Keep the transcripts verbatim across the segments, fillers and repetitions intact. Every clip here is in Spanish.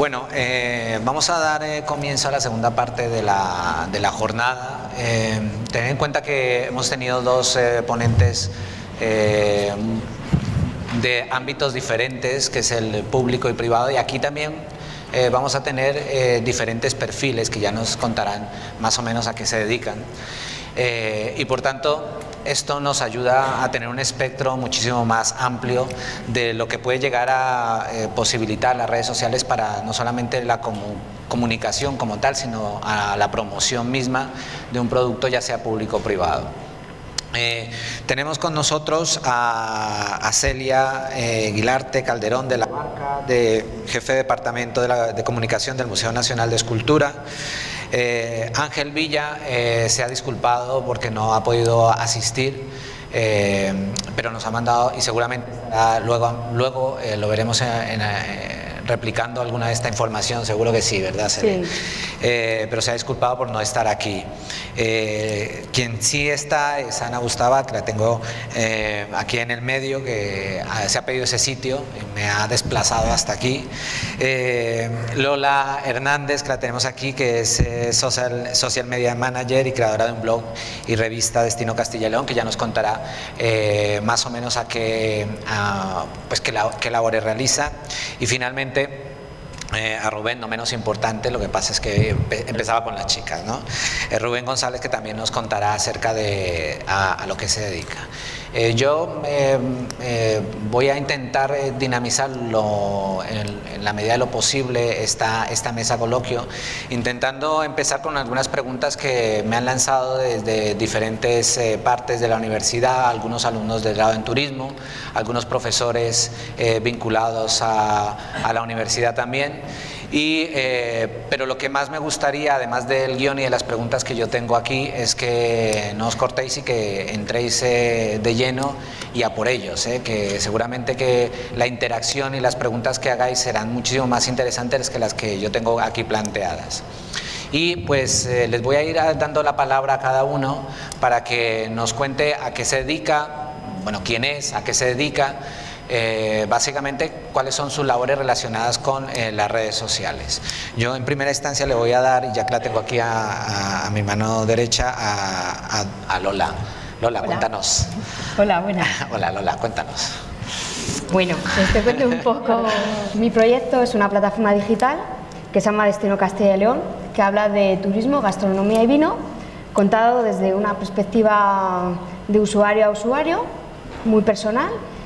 Bueno, eh, vamos a dar eh, comienzo a la segunda parte de la, de la jornada. Eh, tened en cuenta que hemos tenido dos eh, ponentes eh, de ámbitos diferentes, que es el público y privado, y aquí también eh, vamos a tener eh, diferentes perfiles que ya nos contarán más o menos a qué se dedican. Eh, y por tanto, esto nos ayuda a tener un espectro muchísimo más amplio de lo que puede llegar a eh, posibilitar las redes sociales para no solamente la comu comunicación como tal, sino a la promoción misma de un producto, ya sea público o privado. Eh, tenemos con nosotros a, a Celia eh, Guilarte Calderón de la Barca, de jefe de departamento de, la, de comunicación del Museo Nacional de Escultura. Eh, Ángel Villa eh, se ha disculpado porque no ha podido asistir, eh, pero nos ha mandado, y seguramente uh, luego, luego eh, lo veremos en, en, eh, replicando alguna de esta información, seguro que sí, ¿verdad, Celia? Sí. Eh, pero se ha disculpado por no estar aquí. Eh, quien sí está es Ana Gustava, que la tengo eh, aquí en el medio, que se ha pedido ese sitio y me ha desplazado hasta aquí. Eh, Lola Hernández, que la tenemos aquí, que es eh, social, social Media Manager y creadora de un blog y revista Destino Castilla y León, que ya nos contará eh, más o menos a qué, a, pues qué, la, qué labores realiza. Y finalmente Eh, a Rubén, no menos importante, lo que pasa es que empe empezaba con las chicas, ¿no? Eh, Rubén González, que también nos contará acerca de a, a lo que se dedica. Eh, yo eh, eh, voy a intentar eh, dinamizarlo en, en la medida de lo posible esta, esta mesa coloquio, intentando empezar con algunas preguntas que me han lanzado desde diferentes eh, partes de la universidad, algunos alumnos del grado en turismo, algunos profesores eh, vinculados a, a la universidad también. Y, eh, pero lo que más me gustaría, además del guión y de las preguntas que yo tengo aquí, es que no os cortéis y que entréis eh, de lleno y a por ellos, eh, que seguramente que la interacción y las preguntas que hagáis serán muchísimo más interesantes que las que yo tengo aquí planteadas. Y pues eh, les voy a ir dando la palabra a cada uno para que nos cuente a qué se dedica, bueno, quién es, a qué se dedica, Eh, básicamente cuáles son sus labores relacionadas con eh, las redes sociales. Yo en primera instancia le voy a dar, y ya que la tengo aquí a, a, a mi mano derecha, a, a, a Lola. Lola, hola. Cuéntanos. Hola, buenas. Hola, Lola, cuéntanos. Bueno, pues te cuento un poco. Mi proyecto es una plataforma digital que se llama Destino Castilla y León, que habla de turismo, gastronomía y vino, contado desde una perspectiva de usuario a usuario, muy personal.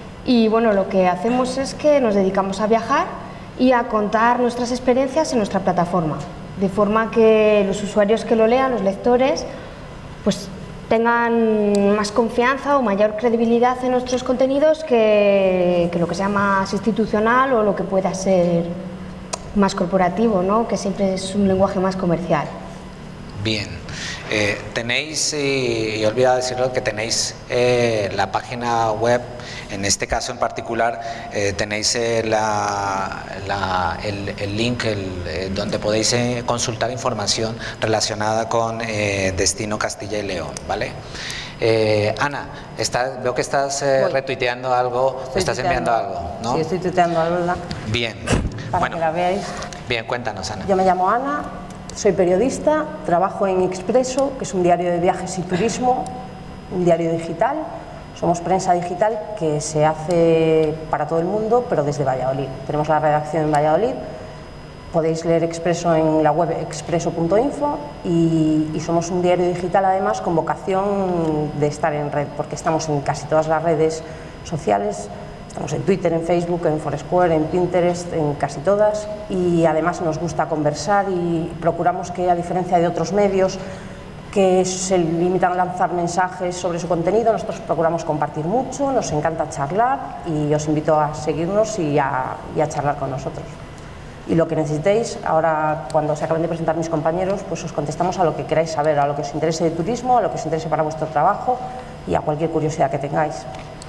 Y bueno, lo que hacemos es que nos dedicamos a viajar y a contar nuestras experiencias en nuestra plataforma, de forma que los usuarios que lo lean, los lectores, pues tengan más confianza o mayor credibilidad en nuestros contenidos que, que lo que sea más institucional o lo que pueda ser más corporativo, ¿no? Que siempre es un lenguaje más comercial. Bien. Eh, tenéis, y, y he olvidado decirlo, que tenéis eh, la página web, en este caso en particular, eh, tenéis eh, la, la, el, el link el, eh, donde podéis eh, consultar información relacionada con eh, Destino Castilla y León, ¿vale? Eh, Ana, estás, veo que estás eh, retuiteando algo, estoy estás enviando algo, ¿no? Sí, estoy tuiteando algo, ¿verdad? Bien. Para bueno, que la veáis. Bien, cuéntanos, Ana. Yo me llamo Ana. Soy periodista, trabajo en Expreso, que es un diario de viajes y turismo, un diario digital. Somos prensa digital que se hace para todo el mundo, pero desde Valladolid. Tenemos la redacción en Valladolid. Podéis leer Expreso en la web expreso punto info y, y somos un diario digital además con vocación de estar en red, porque estamos en casi todas las redes sociales. Estamos en Twitter, en Facebook, en Foursquare, en Pinterest, en casi todas, y además nos gusta conversar y procuramos que, a diferencia de otros medios que se limitan a lanzar mensajes sobre su contenido, nosotros procuramos compartir mucho, nos encanta charlar y os invito a seguirnos y a, y a charlar con nosotros. Y lo que necesitéis, ahora cuando se acaben de presentar mis compañeros, pues os contestamos a lo que queráis saber, a lo que os interese de turismo, a lo que os interese para vuestro trabajo y a cualquier curiosidad que tengáis.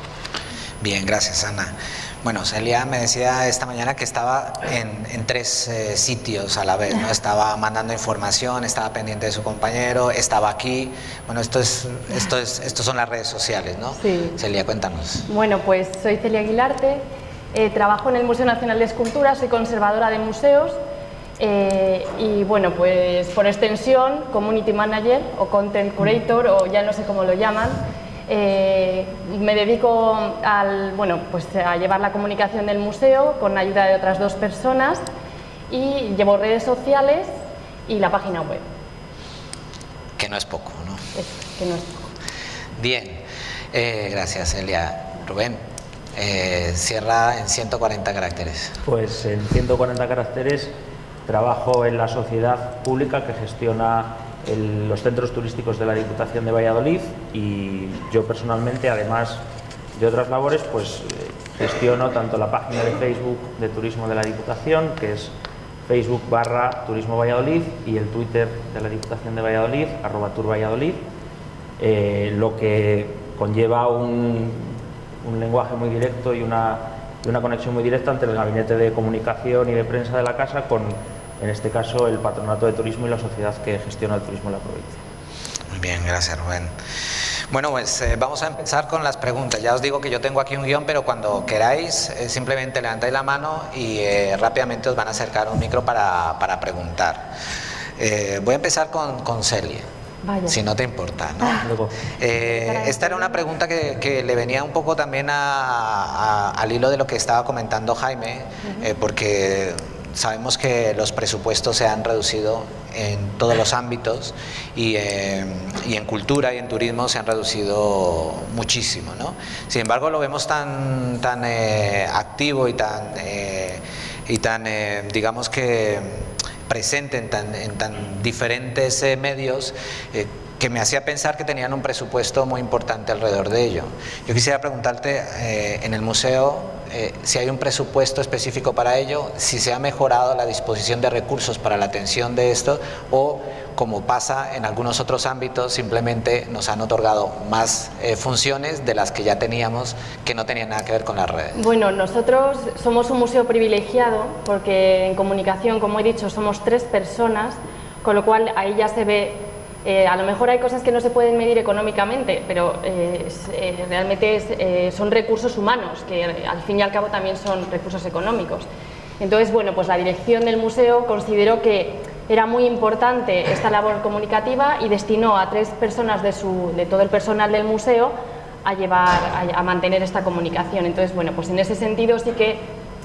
Bien, gracias, Ana. Bueno, Celia me decía esta mañana que estaba en, en tres eh, sitios a la vez, ¿no? Estaba mandando información, estaba pendiente de su compañero, estaba aquí. Bueno, esto es, esto es, estos son las redes sociales, ¿no? Sí. Celia, cuéntanos. Bueno, pues soy Celia Guilarte, eh, trabajo en el Museo Nacional de Escultura, soy conservadora de museos Eh, y bueno, pues por extensión, Community Manager o Content Curator, o ya no sé cómo lo llaman. Eh, me dedico al, bueno, pues a llevar la comunicación del museo con ayuda de otras dos personas y llevo redes sociales y la página web. Que no es poco, ¿no? Es, que no es poco. Bien, eh, gracias Elia. Rubén, eh, cierra en ciento cuarenta caracteres. Pues en ciento cuarenta caracteres trabajo en la sociedad pública que gestiona el, los centros turísticos de la Diputación de Valladolid, y yo personalmente, además de otras labores, pues eh, gestiono tanto la página de Facebook de Turismo de la Diputación, que es Facebook barra Turismo Valladolid, y el Twitter de la Diputación de Valladolid, arroba Tur Valladolid, eh, lo que conlleva un, un lenguaje muy directo y una, y una conexión muy directa entre el gabinete de comunicación y de prensa de la casa con, en este caso, el Patronato de Turismo y la sociedad que gestiona el turismo en la provincia. Muy bien, gracias Rubén. Bueno, pues eh, vamos a empezar con las preguntas. Ya os digo que yo tengo aquí un guión, pero cuando queráis eh, simplemente levantáis la mano y eh, rápidamente os van a acercar un micro para, para preguntar. Eh, voy a empezar con, con Celia. Vaya. Si no te importa, ¿no? Ah. Eh, esta era una pregunta que, que le venía un poco también a, a, al hilo de lo que estaba comentando Jaime, uh-huh. eh, porque sabemos que los presupuestos se han reducido en todos los ámbitos y, eh, y en cultura y en turismo se han reducido muchísimo, ¿no? Sin embargo, lo vemos tan, tan eh, activo y tan, eh, y tan eh, digamos que presente en tan, en tan diferentes eh, medios, eh, que me hacía pensar que tenían un presupuesto muy importante alrededor de ello. Yo quisiera preguntarte, eh, en el museo, eh, si hay un presupuesto específico para ello, si se ha mejorado la disposición de recursos para la atención de esto, o como pasa en algunos otros ámbitos, simplemente nos han otorgado más eh, funciones de las que ya teníamos, que no tenían nada que ver con las redes. Bueno, nosotros somos un museo privilegiado porque en comunicación, como he dicho, somos tres personas, con lo cual ahí ya se ve. Eh, a lo mejor hay cosas que no se pueden medir económicamente, pero eh, es, eh, realmente es, eh, son recursos humanos, que al fin y al cabo también son recursos económicos. Entonces, bueno, pues la dirección del museo consideró que era muy importante esta labor comunicativa y destinó a tres personas de, su, de todo el personal del museo a, llevar, a, a mantener esta comunicación. Entonces, bueno, pues en ese sentido sí que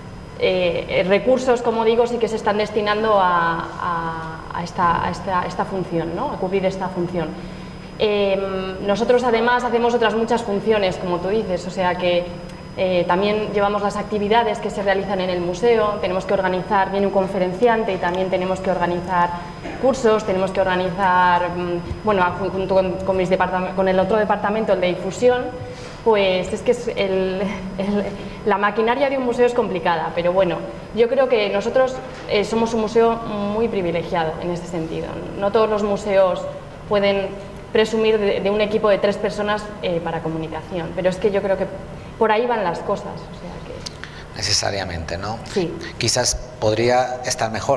eh, recursos, como digo, sí que se están destinando a, a A esta, a, esta, a esta función, ¿no? A cubrir esta función. Eh, nosotros además hacemos otras muchas funciones, como tú dices, o sea que eh, también llevamos las actividades que se realizan en el museo, tenemos que organizar, viene un conferenciante y también tenemos que organizar cursos, tenemos que organizar, bueno, junto con, con, mis con el otro departamento, el de difusión, pues es que es el, el, la maquinaria de un museo es complicada, pero bueno, yo creo que nosotros eh, somos un museo muy privilegiado en ese sentido. No todos los museos pueden presumir de, de un equipo de tres personas eh, para comunicación, pero es que yo creo que por ahí van las cosas. O sea que... Necesariamente, ¿no? Sí. Quizás podría estar mejor,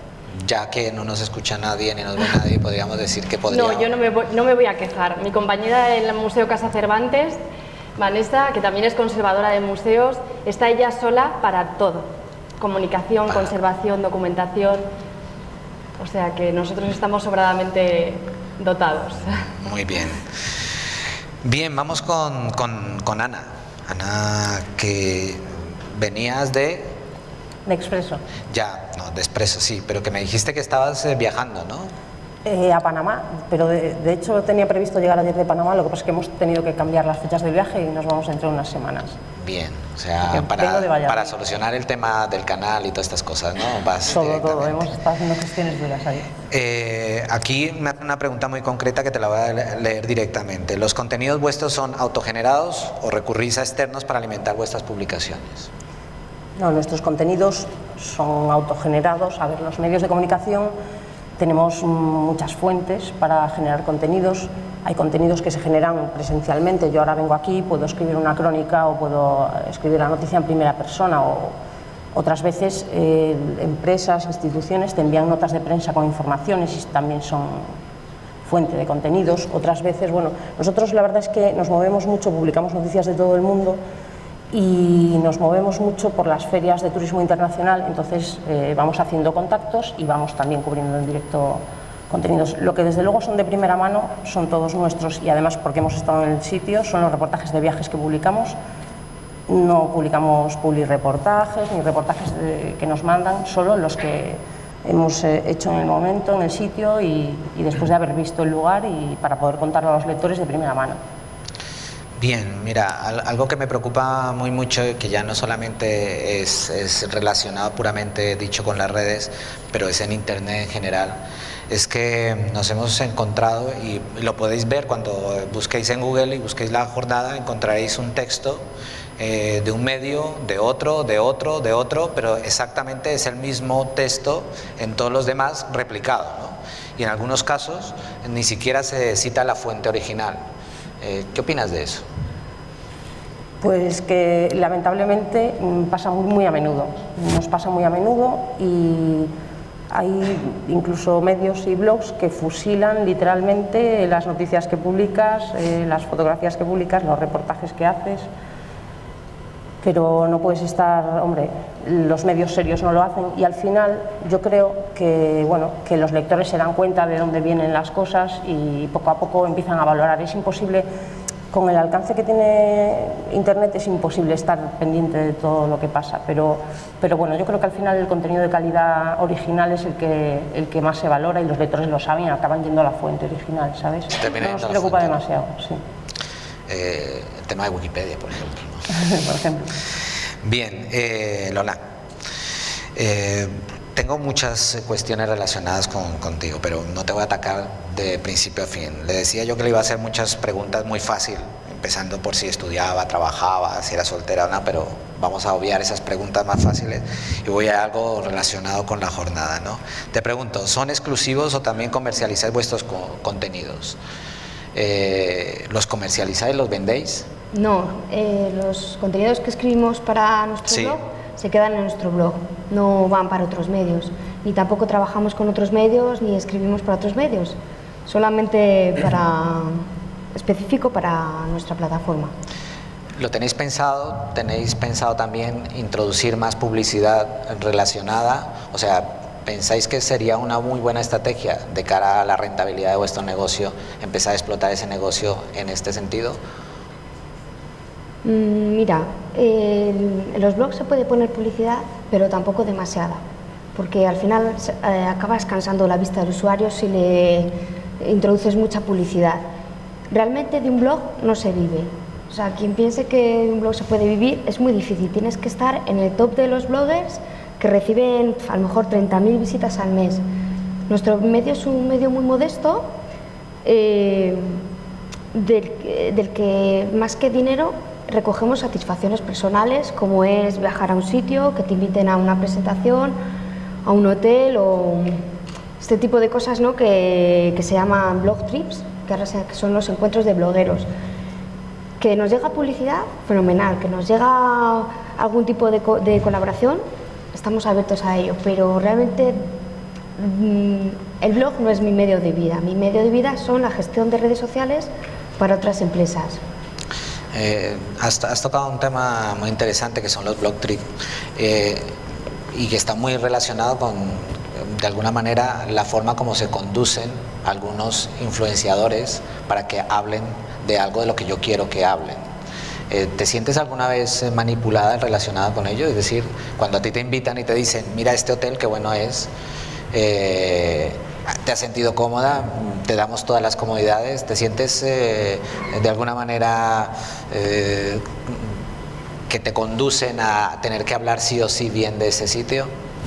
ya que no nos escucha nadie ni nos ve nadie, podríamos decir que podría... No, yo no me voy, no me voy a quejar. Mi compañera del Museo Casa Cervantes, Vanessa, que también es conservadora de museos, está ella sola para todo. Comunicación, para... conservación, documentación. O sea que nosotros estamos sobradamente dotados. Muy bien. Bien, vamos con, con, con Ana. Ana, que venías de... De Expreso. Ya, no, de Expreso, sí, pero que me dijiste que estabas eh, viajando, ¿no? Eh, a Panamá, pero de, de hecho tenía previsto llegar ayer de Panamá, lo que pasa es que hemos tenido que cambiar las fechas del viaje y nos vamos dentro de unas semanas. Bien, o sea, para, para solucionar el tema del canal y todas estas cosas, ¿no? Vas todo, todo, hemos estado haciendo gestiones duras ahí. Eh, aquí me hace una pregunta muy concreta que te la voy a leer directamente. ¿Los contenidos vuestros son autogenerados o recurrís a externos para alimentar vuestras publicaciones? No, nuestros contenidos son autogenerados. A ver, los medios de comunicación tenemos muchas fuentes para generar contenidos. Hay contenidos que se generan presencialmente. Yo ahora vengo aquí, puedo escribir una crónica o puedo escribir la noticia en primera persona. O otras veces eh, empresas, instituciones te envían notas de prensa con informaciones y también son fuente de contenidos. Otras veces, bueno, nosotros la verdad es que nos movemos mucho, publicamos noticias de todo el mundo y nos movemos mucho por las ferias de turismo internacional, entonces eh, vamos haciendo contactos y vamos también cubriendo en directo contenidos. Lo que desde luego son de primera mano son todos nuestros, y además porque hemos estado en el sitio, son los reportajes de viajes que publicamos. No publicamos publireportajes ni reportajes de, que nos mandan, solo los que hemos eh, hecho en el momento, en el sitio y, y después de haber visto el lugar, y para poder contarlo a los lectores de primera mano. Bien, mira, algo que me preocupa muy mucho, que ya no solamente es, es relacionado puramente dicho con las redes, pero es en internet en general, es que nos hemos encontrado, y lo podéis ver cuando busquéis en Google y busquéis la jornada, encontraréis un texto eh, de un medio, de otro, de otro, de otro, pero exactamente es el mismo texto en todos los demás replicado, ¿no? Y en algunos casos ni siquiera se cita la fuente original. Eh, ¿Qué opinas de eso? Pues que lamentablemente pasa muy, muy a menudo, nos pasa muy a menudo, y hay incluso medios y blogs que fusilan literalmente las noticias que publicas, eh, las fotografías que publicas, los reportajes que haces, pero no puedes estar, hombre, los medios serios no lo hacen, y al final yo creo que, bueno, que los lectores se dan cuenta de dónde vienen las cosas y poco a poco empiezan a valorar. Es imposible, con el alcance que tiene Internet, es imposible estar pendiente de todo lo que pasa, pero, pero bueno, yo creo que al final el contenido de calidad original es el que, el que más se valora, y los lectores lo saben y acaban yendo a la fuente original, ¿sabes? No nos preocupa demasiado, sí. Eh, el tema de Wikipedia, por ejemplo, ¿no? Por ejemplo. Bien, eh, Lola, eh, tengo muchas cuestiones relacionadas con, contigo, pero no te voy a atacar de principio a fin. Le decía yo que le iba a hacer muchas preguntas muy fácil, empezando por si estudiaba, trabajaba, si era soltera o no, pero vamos a obviar esas preguntas más fáciles y voy a algo relacionado con la jornada, ¿no? Te pregunto, ¿son exclusivos o también comercializáis vuestros co contenidos? Eh, ¿Los comercializáis, los vendéis? No, eh, los contenidos que escribimos para nuestro sí. blog se quedan en nuestro blog, no van para otros medios, ni tampoco trabajamos con otros medios ni escribimos para otros medios, solamente para específico para nuestra plataforma. ¿Lo tenéis pensado? ¿Tenéis pensado también introducir más publicidad relacionada? O sea, ¿pensáis que sería una muy buena estrategia de cara a la rentabilidad de vuestro negocio empezar a explotar ese negocio en este sentido? Mira, en los blogs se puede poner publicidad, pero tampoco demasiada, porque al final eh, acabas cansando la vista del usuario si le introduces mucha publicidad. Realmente de un blog no se vive. O sea, quien piense que de un blog se puede vivir es muy difícil. Tienes que estar en el top de los bloggers que reciben a lo mejor treinta mil visitas al mes. Nuestro medio es un medio muy modesto, eh, del, del que más que dinero recogemos satisfacciones personales, como es viajar a un sitio, que te inviten a una presentación, a un hotel o este tipo de cosas, ¿no? que, que se llaman blog trips, que ahora son los encuentros de blogueros. Que nos llega publicidad, fenomenal, que nos llega algún tipo de, co de colaboración, estamos abiertos a ello, pero realmente mmm, el blog no es mi medio de vida. Mi medio de vida son la gestión de redes sociales para otras empresas. Eh, has, has tocado un tema muy interesante que son los blog trips eh, y que está muy relacionado con, de alguna manera, la forma como se conducen algunos influenciadores para que hablen de algo de lo que yo quiero que hablen. Eh, ¿Te sientes alguna vez manipulada relacionada con ello? Es decir, cuando a ti te invitan y te dicen, mira este hotel, qué bueno es, eh, ¿te has sentido cómoda? ¿Te damos todas las comodidades? ¿Te sientes eh, de alguna manera eh, que te conducen a tener que hablar sí o sí bien de ese sitio?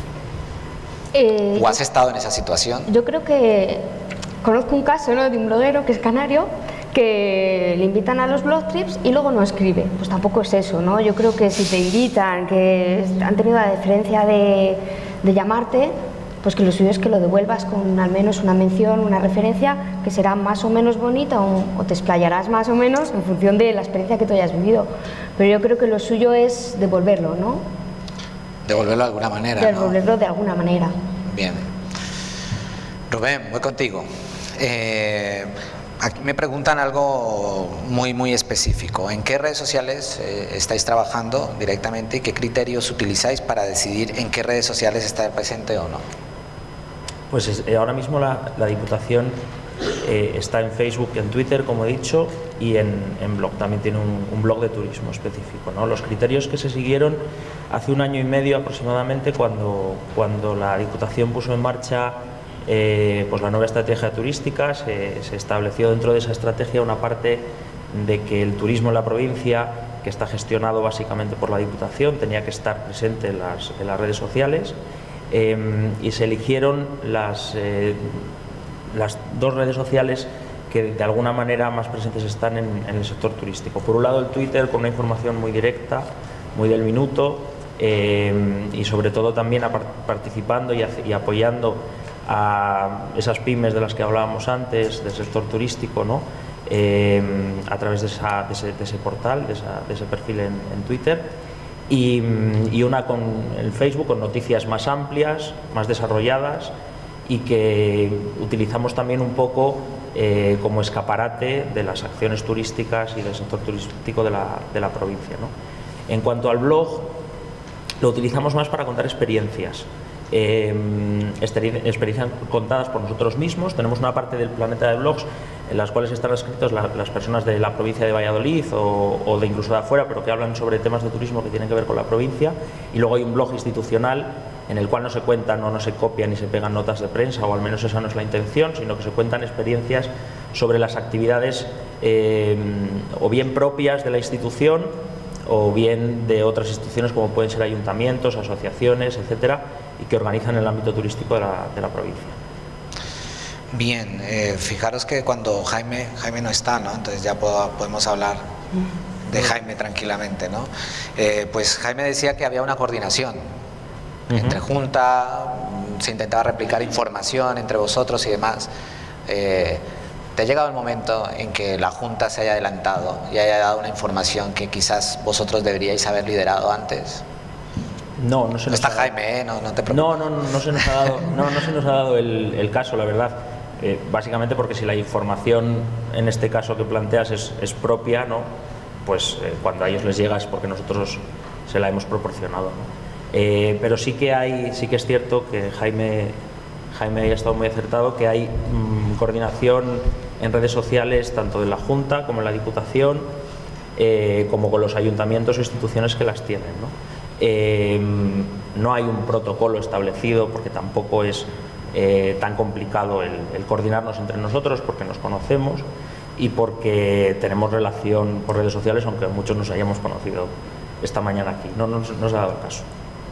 Eh, ¿O has estado en esa situación? Yo creo que conozco un caso, ¿no?, de un bloguero que es canario, que le invitan a los blog trips y luego no escribe. Pues tampoco es eso, ¿no? Yo creo que si te invitan, que han tenido la deferencia de, de llamarte, pues que lo suyo es que lo devuelvas con al menos una mención, una referencia que será más o menos bonita, o, o te explayarás más o menos en función de la experiencia que tú hayas vivido. Pero yo creo que lo suyo es devolverlo, ¿no? Devolverlo de alguna manera, Devolverlo ¿no? de alguna manera. Bien. Rubén, voy contigo. Eh, aquí me preguntan algo muy, muy específico. ¿En qué redes sociales eh, estáis trabajando directamente y qué criterios utilizáis para decidir en qué redes sociales estar presente o no? Pues es, eh, ahora mismo la, la Diputación eh, está en Facebook y en Twitter, como he dicho, y en, en blog. También tiene un, un blog de turismo específico, ¿no? Los criterios que se siguieron hace un año y medio aproximadamente, cuando, cuando la Diputación puso en marcha eh, pues la nueva estrategia turística, se, se estableció dentro de esa estrategia una parte de que el turismo en la provincia, que está gestionado básicamente por la Diputación, tenía que estar presente en las, en las redes sociales. Eh, y se eligieron las, eh, las dos redes sociales que de alguna manera más presentes están en, en el sector turístico. Por un lado el Twitter, con una información muy directa, muy del minuto, eh, y sobre todo también a, participando y, y apoyando a esas pymes de las que hablábamos antes, del sector turístico, ¿no? eh, a través de, esa, de, ese, de ese portal, de, esa, de ese perfil en, en Twitter. Y, y una con el Facebook, con noticias más amplias, más desarrolladas, y que utilizamos también un poco eh, como escaparate de las acciones turísticas y del sector turístico de la, de la provincia, ¿no? En cuanto al blog, lo utilizamos más para contar experiencias. Eh, experiencias contadas por nosotros mismos. Tenemos una parte del planeta de blogs en las cuales están escritos la, las personas de la provincia de Valladolid o, o de incluso de afuera, pero que hablan sobre temas de turismo que tienen que ver con la provincia, y luego hay un blog institucional en el cual no se cuentan o no se copian ni se pegan notas de prensa, o al menos esa no es la intención, sino que se cuentan experiencias sobre las actividades eh, o bien propias de la institución o bien de otras instituciones como pueden ser ayuntamientos, asociaciones, etcétera, y que organizan el ámbito turístico de la, de la provincia. Bien, eh, fijaros que cuando Jaime, Jaime no está, ¿no? Entonces ya puedo, podemos hablar de Jaime tranquilamente, ¿no? Eh, pues Jaime decía que había una coordinación uh-huh. entre Junta, se intentaba replicar información entre vosotros y demás. Eh, ¿Te ha llegado el momento en que la Junta se haya adelantado y haya dado una información que quizás vosotros deberíais haber liderado antes? No, no se nos Está ha Jaime, ¿eh? no, no te preocupes. No, no, no, no se nos ha dado, no, no se nos ha dado el, el caso, la verdad. Eh, básicamente porque si la información en este caso que planteas es, es propia, ¿no? Pues eh, cuando a ellos les llega es porque nosotros se la hemos proporcionado, ¿no? Eh, pero sí que hay, sí que es cierto que Jaime, Jaime ha estado muy acertado, que hay mmm, coordinación en redes sociales tanto de la Junta como en la Diputación, eh, como con los ayuntamientos o instituciones que las tienen, ¿no? Eh, no hay un protocolo establecido porque tampoco es eh, tan complicado el, el coordinarnos entre nosotros, porque nos conocemos y porque tenemos relación por redes sociales, aunque muchos nos hayamos conocido esta mañana aquí. No nos, no nos ha dado el caso.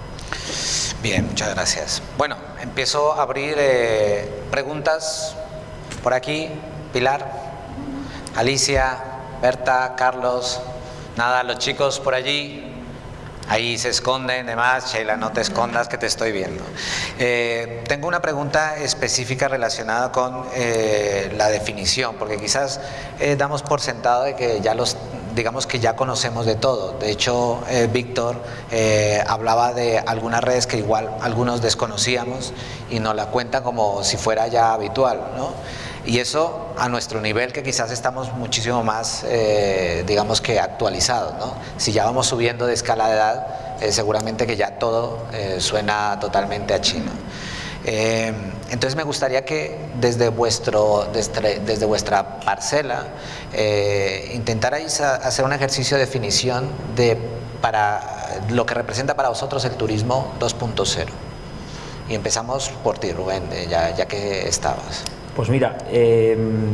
Bien, muchas gracias. Bueno, empiezo a abrir eh, preguntas por aquí. Pilar, Alicia, Berta, Carlos, nada, los chicos por allí. Ahí se esconden, demás. Sheila, no te escondas que te estoy viendo. Eh, tengo una pregunta específica relacionada con eh, la definición, porque quizás eh, damos por sentado de que ya los, digamos que ya conocemos de todo. De hecho, eh, Víctor eh, hablaba de algunas redes que igual algunos desconocíamos y nos la cuentan como si fuera ya habitual, ¿no? Y eso a nuestro nivel, que quizás estamos muchísimo más, eh, digamos que actualizados, ¿no? Si ya vamos subiendo de escala de edad, eh, seguramente que ya todo eh, suena totalmente a chino. Eh, entonces me gustaría que desde, vuestro, desde, desde vuestra parcela eh, intentarais a, hacer un ejercicio de definición de para lo que representa para vosotros el turismo dos punto cero. Y empezamos por ti, Rubén, ya, ya que estabas. Pues mira, eh,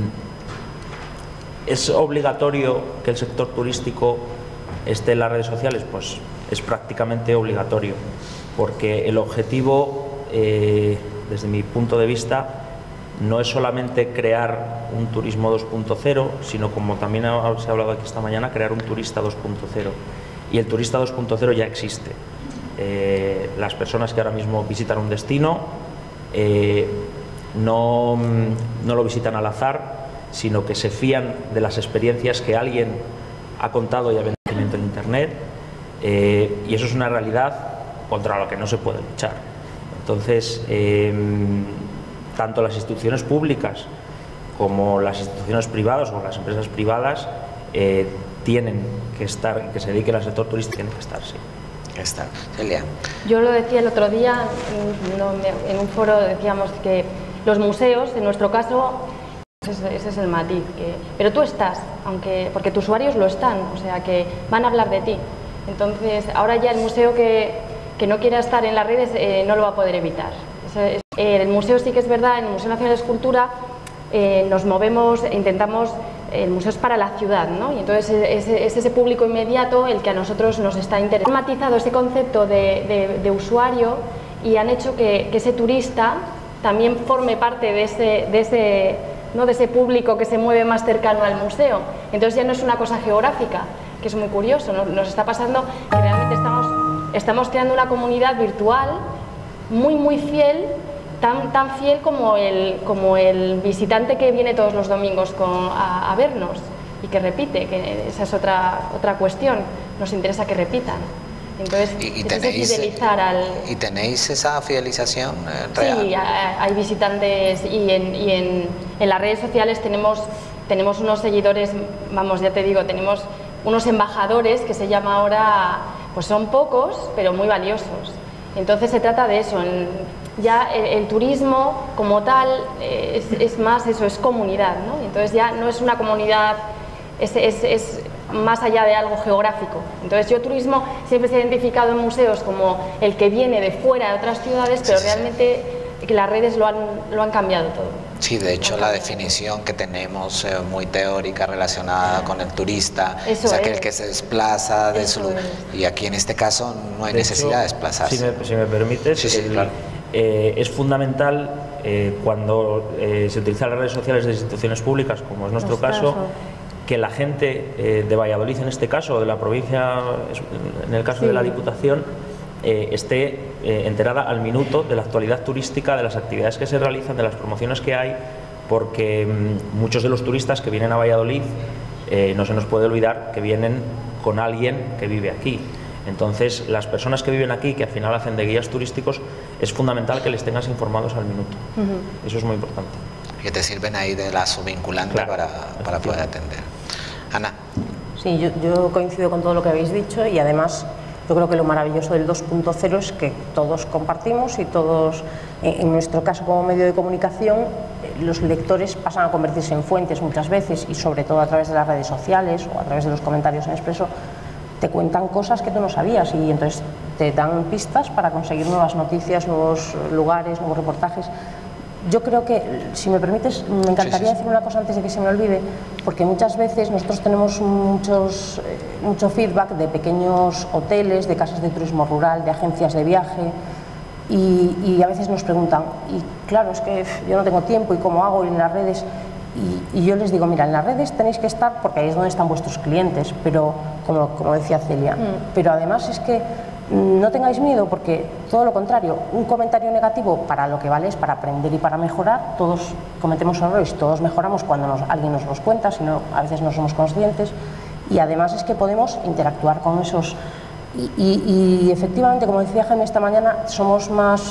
¿es obligatorio que el sector turístico esté en las redes sociales? Pues es prácticamente obligatorio, porque el objetivo, eh, desde mi punto de vista, no es solamente crear un turismo dos punto cero, sino, como también se ha hablado aquí esta mañana, crear un turista dos punto cero. Y el turista dos punto cero ya existe. Eh, las personas que ahora mismo visitan un destino eh, no, no lo visitan al azar, sino que se fían de las experiencias que alguien ha contado y ha vendido en Internet, eh, y eso es una realidad contra la que no se puede luchar. Entonces, eh, tanto las instituciones públicas como las instituciones privadas o las empresas privadas eh, tienen que estar, que se dediquen al sector turístico, tienen que estar, sí. Está. Celia. Yo lo decía el otro día, no, en un foro decíamos que los museos, en nuestro caso, ese, ese es el matiz, que, pero tú estás, aunque porque tus usuarios lo están, o sea que van a hablar de ti. Entonces, ahora ya el museo que, que no quiera estar en las redes eh, no lo va a poder evitar. Es, es, eh, el museo sí que es verdad, en el Museo Nacional de Escultura eh, nos movemos, intentamos, el museo es para la ciudad, ¿no? Y entonces es, es ese público inmediato el que a nosotros nos está interesando. Han matizado ese concepto de, de, de usuario y han hecho que, que ese turista también forme parte de ese, de, ese, ¿no? de ese público que se mueve más cercano al museo. Entonces ya no es una cosa geográfica, que es muy curioso, nos, nos está pasando que realmente estamos, estamos creando una comunidad virtual muy muy fiel, tan, tan fiel como el, como el visitante que viene todos los domingos con, a, a vernos y que repite, que esa es otra, otra cuestión, nos interesa que repitan. Entonces, ¿Y, y, es tenéis, fidelizar al... ¿Y tenéis esa fidelización eh, real? Sí, hay visitantes y, en, y en, en las redes sociales tenemos, tenemos unos seguidores, vamos, ya te digo, tenemos unos embajadores que se llama ahora, pues son pocos, pero muy valiosos. Entonces se trata de eso, en, ya el, el turismo como tal es, es más eso, es comunidad, ¿no? Entonces ya no es una comunidad, es, es, es más allá de algo geográfico. Entonces yo turismo siempre se ha identificado en museos como el que viene de fuera de otras ciudades, pero sí, sí, realmente sí. las redes lo han, lo han cambiado todo. Sí, de hecho la definición que tenemos eh, muy teórica relacionada con el turista, Eso es aquel es. que se desplaza de Eso su lugar, y aquí en este caso no hay de necesidad hecho, de desplazarse. Si me, si me permites, sí, sí, el, claro. eh, es fundamental eh, cuando eh, se utilizan las redes sociales de instituciones públicas, como es nuestro Nos caso, caso, que la gente eh, de Valladolid en este caso, o de la provincia, en el caso sí. de la Diputación, eh, esté eh, enterada al minuto de la actualidad turística, de las actividades que se realizan, de las promociones que hay, porque mmm, muchos de los turistas que vienen a Valladolid, eh, no se nos puede olvidar que vienen con alguien que vive aquí. Entonces, las personas que viven aquí, que al final hacen de guías turísticos, es fundamental que les tengas informados al minuto. Uh-huh. Eso es muy importante. Que te sirven ahí de lazo vinculante claro, para, para poder atender. Ana. Sí, yo, yo coincido con todo lo que habéis dicho y además yo creo que lo maravilloso del dos punto cero es que todos compartimos y todos, en nuestro caso como medio de comunicación, los lectores pasan a convertirse en fuentes muchas veces y sobre todo a través de las redes sociales o a través de los comentarios en Expreso te cuentan cosas que tú no sabías y entonces te dan pistas para conseguir nuevas noticias, nuevos lugares, nuevos reportajes. Yo creo que, si me permites, me encantaría sí, sí. decir una cosa antes de que se me olvide, porque muchas veces nosotros tenemos muchos, eh, mucho feedback de pequeños hoteles, de casas de turismo rural, de agencias de viaje, y, y a veces nos preguntan, y claro, es que yo no tengo tiempo, ¿y cómo hago en las redes? Y, y yo les digo, mira, en las redes tenéis que estar porque ahí es donde están vuestros clientes, pero, como, como decía Celia, mm. pero además es que no tengáis miedo porque todo lo contrario, un comentario negativo para lo que vale es para aprender y para mejorar. Todos cometemos errores, todos mejoramos cuando nos, alguien nos los cuenta, si no a veces no somos conscientes y además es que podemos interactuar con esos y, y, y efectivamente, como decía Jaime esta mañana, somos más,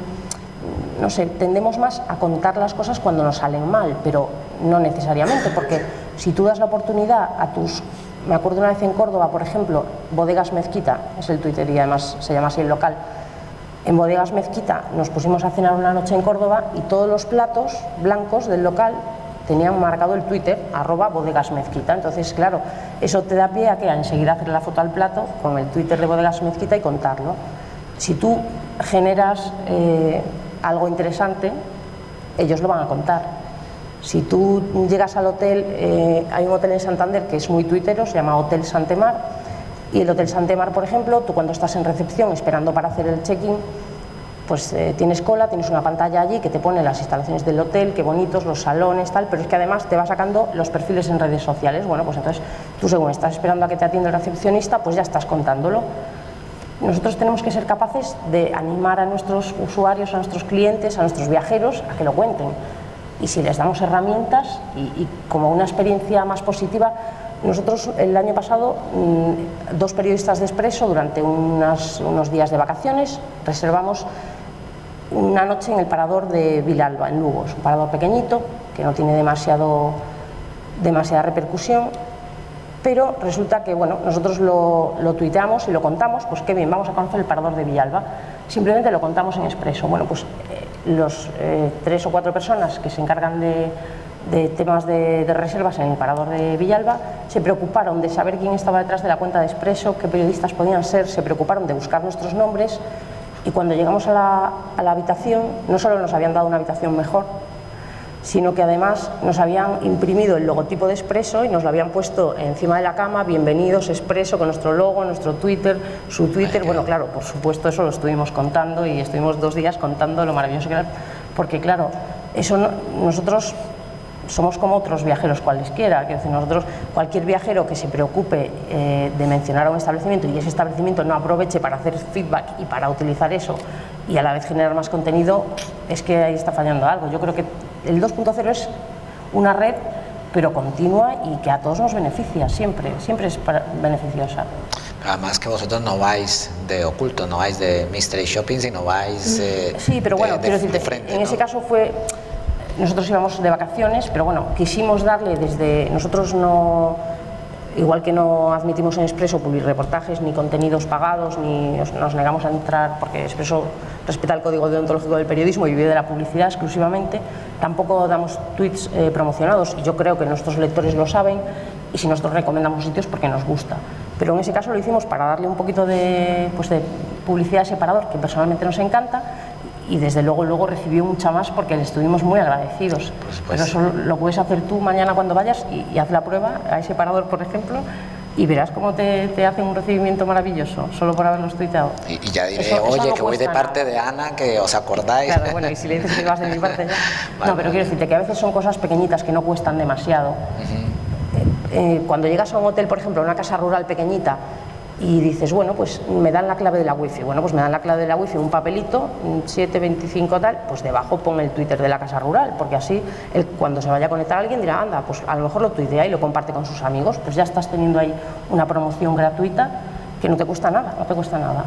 mmm, no sé, tendemos más a contar las cosas cuando nos salen mal, pero no necesariamente, porque si tú das la oportunidad a tus... Me acuerdo una vez en Córdoba, por ejemplo, Bodegas Mezquita, es el Twitter y además se llama así el local. En Bodegas Mezquita nos pusimos a cenar una noche en Córdoba y todos los platos blancos del local tenían marcado el Twitter, arroba Bodegas Mezquita. Entonces, claro, eso te da pie a que a enseguida hacer la foto al plato con el Twitter de Bodegas Mezquita y contarlo. Si tú generas eh, algo interesante, ellos lo van a contar. Si tú llegas al hotel, eh, hay un hotel en Santander que es muy tuitero, se llama Hotel Santemar, y el Hotel Santemar, por ejemplo, tú cuando estás en recepción esperando para hacer el check-in, pues eh, tienes cola, tienes una pantalla allí que te pone las instalaciones del hotel, qué bonitos, los salones, tal, pero es que además te va sacando los perfiles en redes sociales. Bueno, pues entonces tú según estás esperando a que te atienda el recepcionista, pues ya estás contándolo. Nosotros tenemos que ser capaces de animar a nuestros usuarios, a nuestros clientes, a nuestros viajeros a que lo cuenten. Y si les damos herramientas y, y como una experiencia más positiva, nosotros el año pasado, mmm, dos periodistas de Expreso, durante unas, unos días de vacaciones, reservamos una noche en el parador de Vilalba, en Lugo. Es un parador pequeñito que no tiene demasiado, demasiada repercusión, pero resulta que bueno, nosotros lo, lo tuiteamos y lo contamos, pues qué bien, vamos a conocer el Parador de Villalba, simplemente lo contamos en Expreso. Bueno, pues eh, los eh, tres o cuatro personas que se encargan de, de temas de, de reservas en el Parador de Villalba se preocuparon de saber quién estaba detrás de la cuenta de Expreso, qué periodistas podían ser, se preocuparon de buscar nuestros nombres, y cuando llegamos a la, a la habitación, no solo nos habían dado una habitación mejor, sino que además nos habían imprimido el logotipo de Expreso y nos lo habían puesto encima de la cama: bienvenidos Expreso, con nuestro logo, nuestro Twitter, su Twitter. Bueno, claro, por supuesto eso lo estuvimos contando y estuvimos dos días contando lo maravilloso que era, porque claro, eso no, nosotros somos como otros viajeros cualesquiera, quiero decir, nosotros, cualquier viajero que se preocupe eh, de mencionar a un establecimiento y ese establecimiento no aproveche para hacer feedback y para utilizar eso y a la vez generar más contenido, es que ahí está fallando algo. Yo creo que el dos punto cero es una red, pero continua y que a todos nos beneficia, siempre, siempre es para, beneficiosa. Además que vosotros no vais de oculto, no vais de mystery shopping, sino vais eh, sí, pero bueno, de, quiero de, decirte, de frente, en ¿no? ese caso fue... Nosotros íbamos de vacaciones, pero bueno, quisimos darle desde... Nosotros no... Igual que no admitimos en Expreso publireportajes ni contenidos pagados, ni nos, nos negamos a entrar, porque Expreso respeta el código deontológico del periodismo y vive de la publicidad exclusivamente, tampoco damos tweets eh, promocionados, y yo creo que nuestros lectores lo saben, y si nosotros recomendamos sitios porque nos gusta. Pero en ese caso lo hicimos para darle un poquito de, pues de publicidad separador, que personalmente nos encanta, y desde luego luego recibió mucha más porque le estuvimos muy agradecidos. Pero eso lo puedes hacer tú mañana cuando vayas y, y haz la prueba a ese Parador, por ejemplo, y verás cómo te, te hacen un recibimiento maravilloso solo por haberlos tuiteado. Y, y ya diré, eso, oye, eso no que voy de parte nada. de Ana, que os acordáis. Claro, bueno, y si le dices que vas de mi parte ya... Vale, no, pero quiero decirte que a veces son cosas pequeñitas que no cuestan demasiado. Uh-huh. eh, eh, cuando llegas a un hotel, por ejemplo, a una casa rural pequeñita, y dices, bueno, pues me dan la clave de la wifi. Bueno, pues me dan la clave de la wifi, un papelito, siete veinticinco tal, pues debajo pon el Twitter de la casa rural, porque así él, cuando se vaya a conectar a alguien dirá, anda, pues a lo mejor lo tuitea y lo comparte con sus amigos, pues ya estás teniendo ahí una promoción gratuita que no te cuesta nada, no te cuesta nada.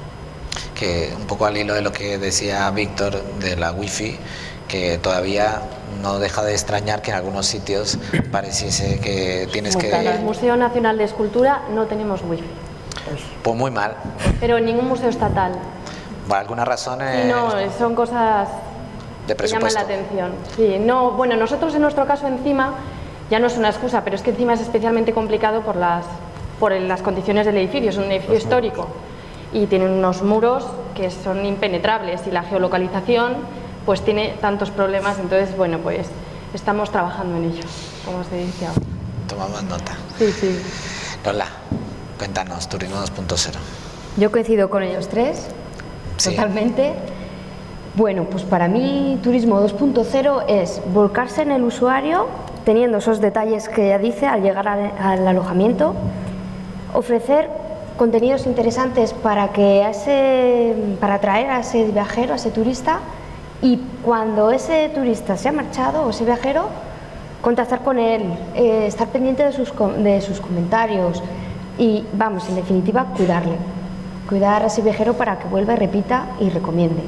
Que un poco al hilo de lo que decía Víctor de la wifi, que todavía no deja de extrañar que en algunos sitios pareciese que tienes que... En el Museo Nacional de Escultura no tenemos wifi. Pues muy mal. Pero en ningún museo estatal. Por alguna razón... Sí, no, son cosas de que llaman la atención. Sí, no, bueno, nosotros en nuestro caso encima, ya no es una excusa, pero es que encima es especialmente complicado por las, por las condiciones del edificio, es un edificio histórico y tiene unos muros que son impenetrables y la geolocalización pues tiene tantos problemas, entonces bueno, pues estamos trabajando en ello, como se dice ahora. Tomamos nota. Sí, sí. Lola, cuéntanos, Turismo dos punto cero. Yo coincido con ellos tres, sí. Totalmente. Bueno, pues para mí Turismo dos punto cero es volcarse en el usuario, teniendo esos detalles que ya dice al llegar al, al alojamiento, ofrecer contenidos interesantes para que a ese, para atraer a ese viajero, a ese turista, y cuando ese turista se ha marchado o ese viajero, contactar con él, eh, estar pendiente de sus, de sus comentarios y, vamos, en definitiva, cuidarle. Cuidar a ese viajero para que vuelva, repita y recomiende.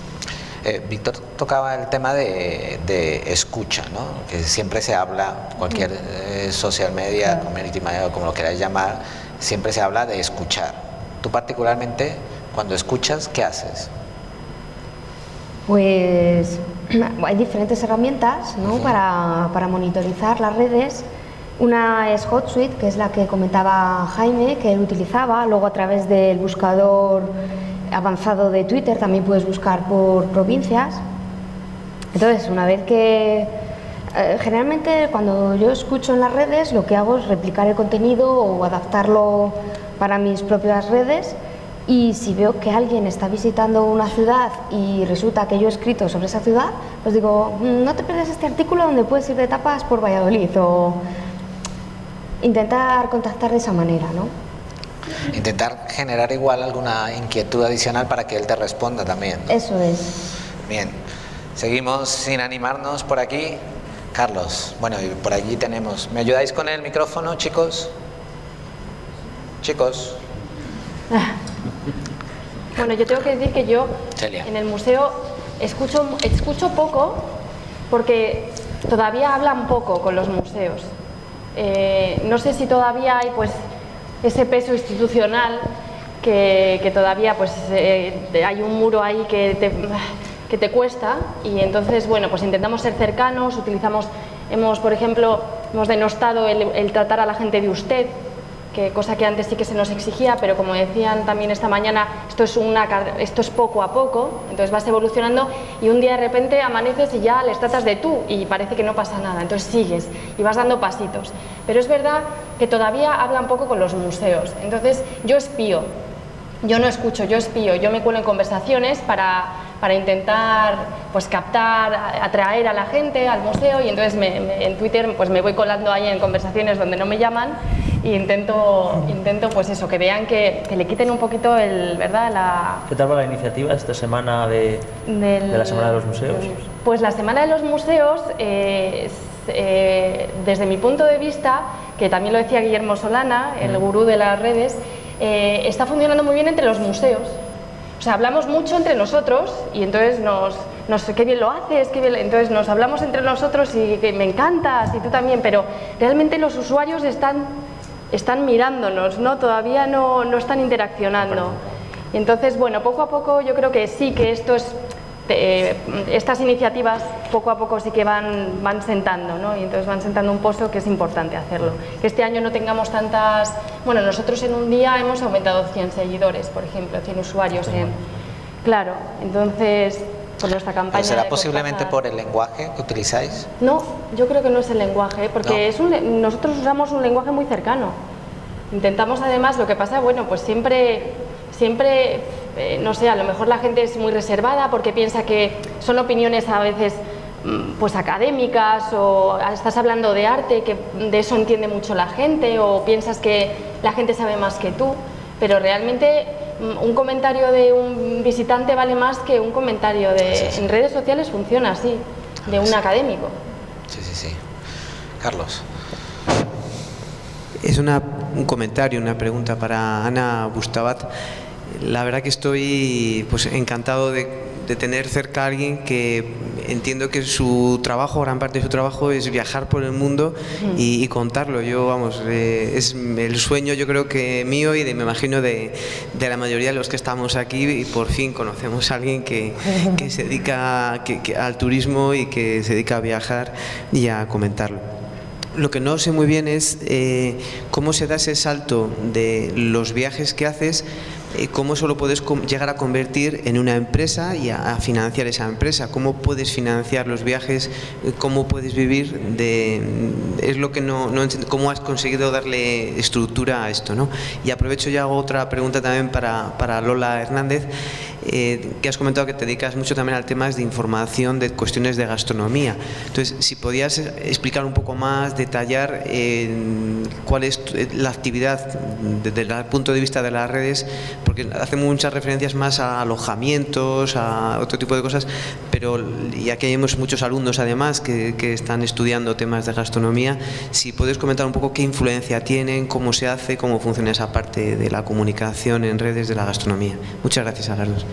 Eh, Víctor tocaba el tema de, de escucha, ¿no? Que siempre se habla, cualquier eh, social media, community media, como lo queráis llamar, siempre se habla de escuchar. Tú particularmente, cuando escuchas, ¿qué haces? Pues hay diferentes herramientas, ¿no? uh-huh. para, para monitorizar las redes. Una es HotSuite, que es la que comentaba Jaime, que él utilizaba. Luego a través del buscador avanzado de Twitter también puedes buscar por provincias. Entonces, una vez que... Eh, generalmente cuando yo escucho en las redes, lo que hago es replicar el contenido o adaptarlo para mis propias redes. Y si veo que alguien está visitando una ciudad y resulta que yo he escrito sobre esa ciudad, pues digo, no te pierdas este artículo donde puedes ir de tapas por Valladolid, o intentar contactar de esa manera, ¿no? Intentar generar igual alguna inquietud adicional para que él te responda también, ¿no? Eso es. Bien, seguimos sin animarnos por aquí. Carlos, bueno, y por allí tenemos. ¿Me ayudáis con el micrófono, chicos? Chicos. Bueno, yo tengo que decir que yo Celia. en el museo escucho, escucho poco porque todavía hablan poco con los museos. Eh, no sé si todavía hay pues ese peso institucional que, que todavía pues eh, hay un muro ahí que te, que te cuesta, y entonces bueno, pues intentamos ser cercanos, utilizamos, hemos por ejemplo, hemos denostado el, el tratar a la gente de usted, que cosa que antes sí que se nos exigía, pero como decían también esta mañana, esto es, una, esto es poco a poco, entonces vas evolucionando y un día de repente amaneces y ya les tratas de tú y parece que no pasa nada, entonces sigues y vas dando pasitos. Pero es verdad que todavía hablan poco con los museos, entonces yo espío, yo no escucho, yo espío, yo me cuelo en conversaciones para, para intentar pues captar, atraer a la gente al museo, y entonces me, me, en Twitter pues me voy colando ahí en conversaciones donde no me llaman. Y intento, intento pues eso, que vean que, que le quiten un poquito el, ¿verdad? La... ¿Qué tal va la iniciativa esta semana de, Del, de la Semana de los Museos? Pues la Semana de los Museos, eh, eh, desde mi punto de vista, que también lo decía Guillermo Solana, el gurú de las redes, eh, está funcionando muy bien entre los museos. O sea, hablamos mucho entre nosotros y entonces nos, nos qué bien lo haces, qué bien, entonces nos hablamos entre nosotros y que me encantas y tú también, pero realmente los usuarios están... están mirándonos, ¿no? Todavía no, no están interaccionando. Y entonces, bueno, poco a poco yo creo que sí que esto es, eh, estas iniciativas poco a poco sí que van, van sentando, ¿no? Y entonces van sentando un pozo que es importante hacerlo. Que este año no tengamos tantas... Bueno, nosotros en un día hemos aumentado cien seguidores, por ejemplo, cien usuarios en... Claro, entonces... Por nuestra campaña. ¿Será posiblemente por el lenguaje que utilizáis? No, yo creo que no es el lenguaje, porque no. es un, nosotros usamos un lenguaje muy cercano. Intentamos además, lo que pasa, bueno, pues siempre, siempre eh, no sé, a lo mejor la gente es muy reservada porque piensa que son opiniones a veces pues académicas, o estás hablando de arte, que de eso entiende mucho la gente, o piensas que la gente sabe más que tú, pero realmente... un comentario de un visitante vale más que un comentario de... Sí, sí. En redes sociales funciona así, de un sí. académico. Sí, sí, sí. Carlos. Es una, un comentario, una pregunta para Ana Bustabat. La verdad que estoy pues, encantado de, de tener cerca a alguien que entiendo que su trabajo, gran parte de su trabajo es viajar por el mundo y, y contarlo. Yo, vamos, eh, es el sueño yo creo que mío y de, me imagino de, de la mayoría de los que estamos aquí, y por fin conocemos a alguien que, que se dedica que, que, al turismo y que se dedica a viajar y a comentarlo. Lo que no sé muy bien es eh, cómo se da ese salto de los viajes que haces, eh, cómo eso lo puedes llegar a convertir en una empresa y a, a financiar esa empresa, cómo puedes financiar los viajes, cómo puedes vivir de... Es lo que no, no entiendo, cómo has conseguido darle estructura a esto, ¿no? Y aprovecho y hago otra pregunta también para, para Lola Hernández, eh, que has comentado que te dedicas mucho también al tema de información de cuestiones de gastronomía. Entonces, si podías explicar un poco más, detallar eh, cuál es la actividad desde el punto de vista de las redes, porque hace muchas referencias más a alojamientos, a otro tipo de cosas, pero y aquí hay muchos alumnos además que, que están estudiando temas de gastronomía. Si puedes comentar un poco qué influencia tienen, cómo se hace, cómo funciona esa parte de la comunicación en redes de la gastronomía. Muchas gracias a las dos.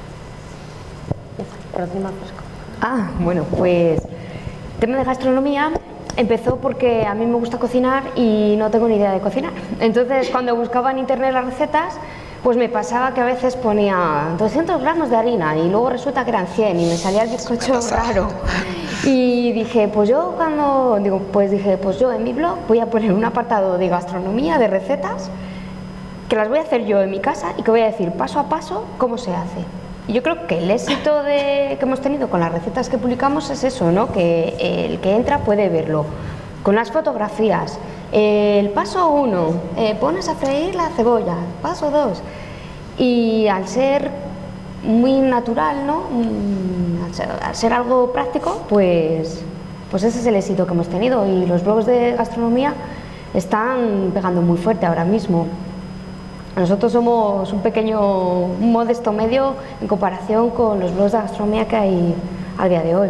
Ah, bueno, pues el tema de gastronomía empezó porque a mí me gusta cocinar y no tengo ni idea de cocinar. Entonces, cuando buscaba en internet las recetas, pues me pasaba que a veces ponía doscientos gramos de harina y luego resulta que eran cien y me salía el bizcocho raro. Y dije, pues yo cuando, digo, pues dije, pues yo en mi blog voy a poner un apartado de gastronomía, de recetas, que las voy a hacer yo en mi casa y que voy a decir paso a paso cómo se hace. Y yo creo que el éxito de, que hemos tenido con las recetas que publicamos es eso, ¿no? Que el que entra puede verlo. Con las fotografías, el paso uno, eh, pones a freír la cebolla, paso dos. Y al ser muy natural, ¿no? Al ser, al ser algo práctico, pues, pues ese es el éxito que hemos tenido. Y los blogs de gastronomía están pegando muy fuerte ahora mismo. Nosotros somos un pequeño, un modesto medio en comparación con los blogs de gastronomía que hay a día de hoy.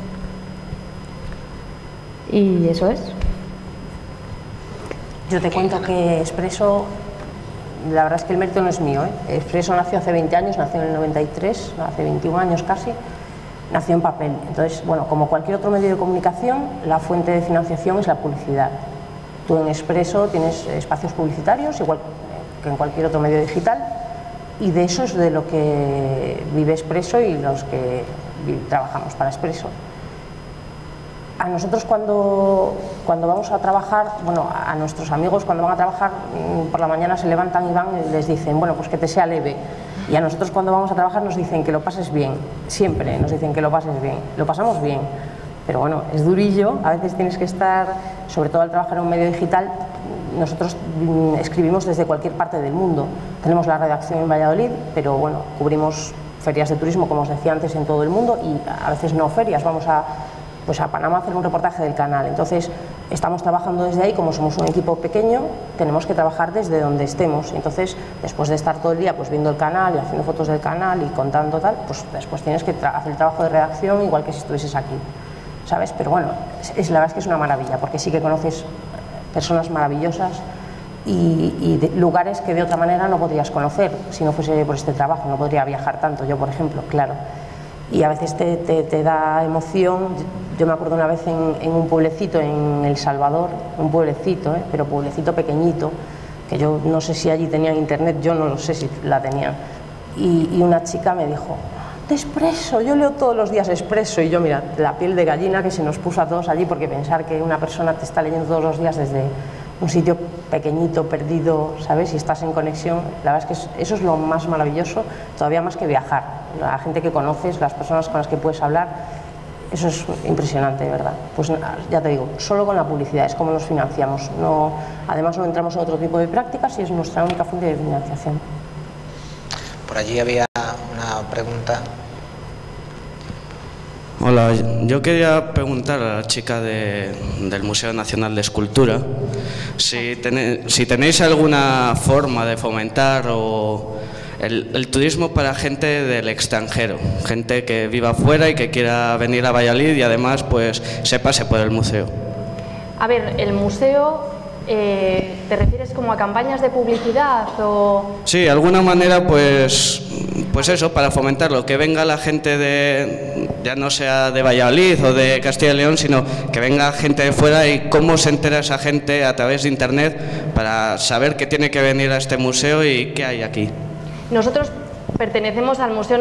Y eso es. Yo te cuento que Expreso, la verdad es que el mérito no es mío, ¿eh? Expreso nació hace veinte años, nació en el noventa y tres, hace veintiún años casi, nació en papel. Entonces, bueno, como cualquier otro medio de comunicación, la fuente de financiación es la publicidad. Tú en Expreso tienes espacios publicitarios, igual que en cualquier otro medio digital, y de eso es de lo que vive Expreso y los que trabajamos para Expreso. A nosotros cuando, cuando vamos a trabajar, bueno, a nuestros amigos cuando van a trabajar por la mañana se levantan y van y les dicen, bueno, pues que te sea leve. Y a nosotros cuando vamos a trabajar nos dicen que lo pases bien, siempre nos dicen que lo pases bien, lo pasamos bien. Pero bueno, es durillo, a veces tienes que estar, sobre todo al trabajar en un medio digital, nosotros escribimos desde cualquier parte del mundo. Tenemos la redacción en Valladolid, pero bueno, cubrimos ferias de turismo, como os decía antes, en todo el mundo, y a veces no ferias, vamos a, pues a Panamá a hacer un reportaje del canal. Entonces, estamos trabajando desde ahí, como somos un equipo pequeño, tenemos que trabajar desde donde estemos. Entonces, después de estar todo el día pues viendo el canal y haciendo fotos del canal y contando tal, pues después tienes que hacer el trabajo de redacción igual que si estuvieses aquí, ¿sabes? Pero bueno, es, es, la verdad es que es una maravilla, porque sí que conoces personas maravillosas y, y de lugares que de otra manera no podrías conocer si no fuese por este trabajo. No podría viajar tanto yo, por ejemplo, claro. Y a veces te, te, te da emoción. Yo me acuerdo una vez en, en un pueblecito en El Salvador, un pueblecito, ¿eh? pero pueblecito pequeñito, que yo no sé si allí tenían internet, yo no lo sé si la tenían, y, y una chica me dijo, de Expreso, yo leo todos los días Expreso, y yo, mira, la piel de gallina que se nos puso a todos allí, porque pensar que una persona te está leyendo todos los días desde un sitio pequeñito, perdido, ¿sabes? Y estás en conexión, la verdad es que eso es lo más maravilloso, todavía más que viajar. La gente que conoces, las personas con las que puedes hablar, eso es impresionante, de verdad. Pues ya te digo, solo con la publicidad es como nos financiamos. No, además no entramos en otro tipo de prácticas y es nuestra única fuente de financiación. Por allí había una pregunta. Hola, yo quería preguntar a la chica de, del Museo Nacional de Escultura si, tené, si tenéis alguna forma de fomentar o el, el turismo para gente del extranjero, gente que viva fuera y que quiera venir a Valladolid y además pues se pase por el museo. A ver, el museo, eh, ¿te refieres como a campañas de publicidad o...? Sí, de alguna manera pues... Pues eso, para fomentarlo, que venga la gente de, ya no sea de Valladolid o de Castilla y León, sino que venga gente de fuera y cómo se entera esa gente a través de internet para saber que tiene que venir a este museo y qué hay aquí. Nosotros pertenecemos al Museo,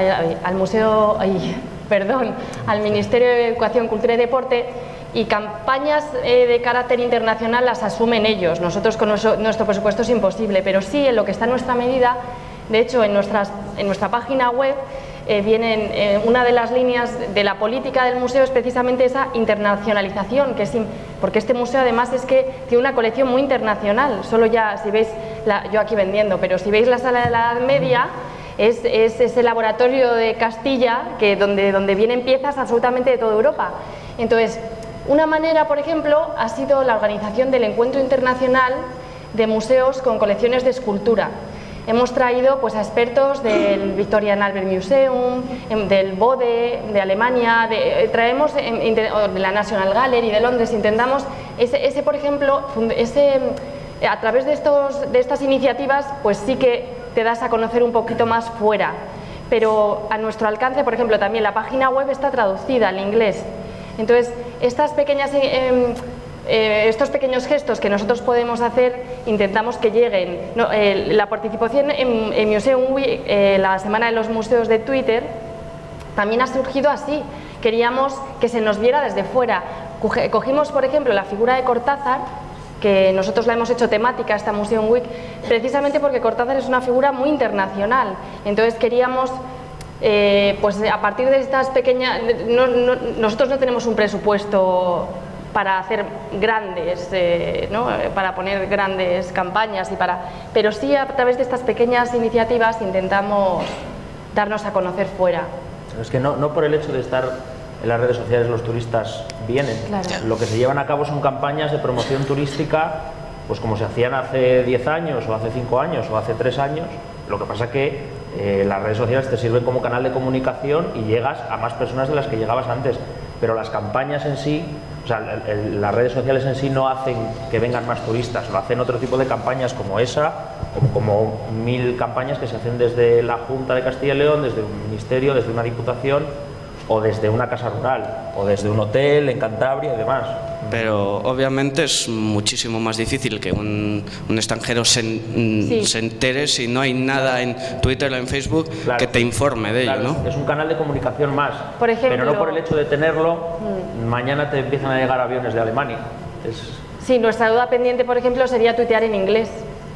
al museo, ay, perdón, al Ministerio de Educación, Cultura y Deporte, y campañas eh, de carácter internacional las asumen ellos. Nosotros con nuestro, nuestro presupuesto es imposible, pero sí en lo que está en nuestra medida. De hecho, en, nuestras, en nuestra página web eh, vienen, eh, una de las líneas de la política del museo es precisamente esa internacionalización, que es, porque este museo además es que tiene una colección muy internacional. Solo ya, si veis, la, yo aquí vendiendo, pero si veis la sala de la Edad Media, es, es ese laboratorio de Castilla que donde, donde vienen piezas absolutamente de toda Europa. Entonces, una manera, por ejemplo, ha sido la organización del Encuentro Internacional de Museos con Colecciones de Escultura. Hemos traído pues, a expertos del Victorian Albert Museum, del Bode, de Alemania, de, traemos de la National Gallery de Londres, intentamos, ese, ese por ejemplo, ese, a través de, estos, de estas iniciativas, pues sí que te das a conocer un poquito más fuera, pero a nuestro alcance, por ejemplo, también la página web está traducida al inglés. Entonces, estas pequeñas... Eh, Eh, estos pequeños gestos que nosotros podemos hacer, intentamos que lleguen. No, eh, la participación en, en Museum Week, eh, la Semana de los Museos de Twitter, también ha surgido así. Queríamos que se nos viera desde fuera. Cogimos, por ejemplo, la figura de Cortázar, que nosotros la hemos hecho temática esta Museum Week, precisamente porque Cortázar es una figura muy internacional. Entonces queríamos... Eh, pues a partir de estas pequeñas... No, no, nosotros no tenemos un presupuesto para hacer grandes, eh, ¿no? para poner grandes campañas, y para, pero sí a través de estas pequeñas iniciativas intentamos darnos a conocer fuera. Es que no, no por el hecho de estar en las redes sociales los turistas vienen, claro. Lo que se llevan a cabo son campañas de promoción turística, pues como se hacían hace diez años o hace cinco años o hace tres años. Lo que pasa que eh, las redes sociales te sirven como canal de comunicación y llegas a más personas de las que llegabas antes, pero las campañas en sí, o sea, el, el, las redes sociales en sí no hacen que vengan más turistas, lo hacen otro tipo de campañas como esa, o como mil campañas que se hacen desde la Junta de Castilla y León, desde un ministerio, desde una diputación. O o desde una casa rural, o desde un hotel en Cantabria y demás. Pero obviamente es muchísimo más difícil que un, un extranjero se, Sí. se entere si no hay nada en Twitter o en Facebook Claro. que te informe de Claro, ello, ¿no? es un canal de comunicación más, Por ejemplo- pero no por el hecho de tenerlo, mañana te empiezan a llegar aviones de Alemania. Es, Sí, nuestra duda pendiente, por ejemplo, sería tuitear en inglés.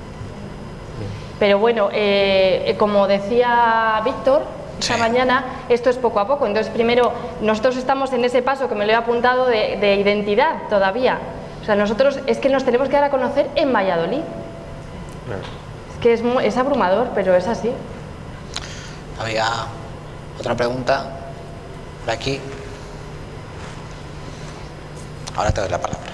Pero bueno, eh, como decía Víctor esta Sí. mañana, esto es poco a poco. Entonces, primero, nosotros estamos en ese paso que me lo he apuntado de, de identidad todavía. O sea, nosotros es que nos tenemos que dar a conocer en Valladolid. Es que es, mu- es abrumador, pero es así. Había otra pregunta por aquí. Ahora te doy la palabra.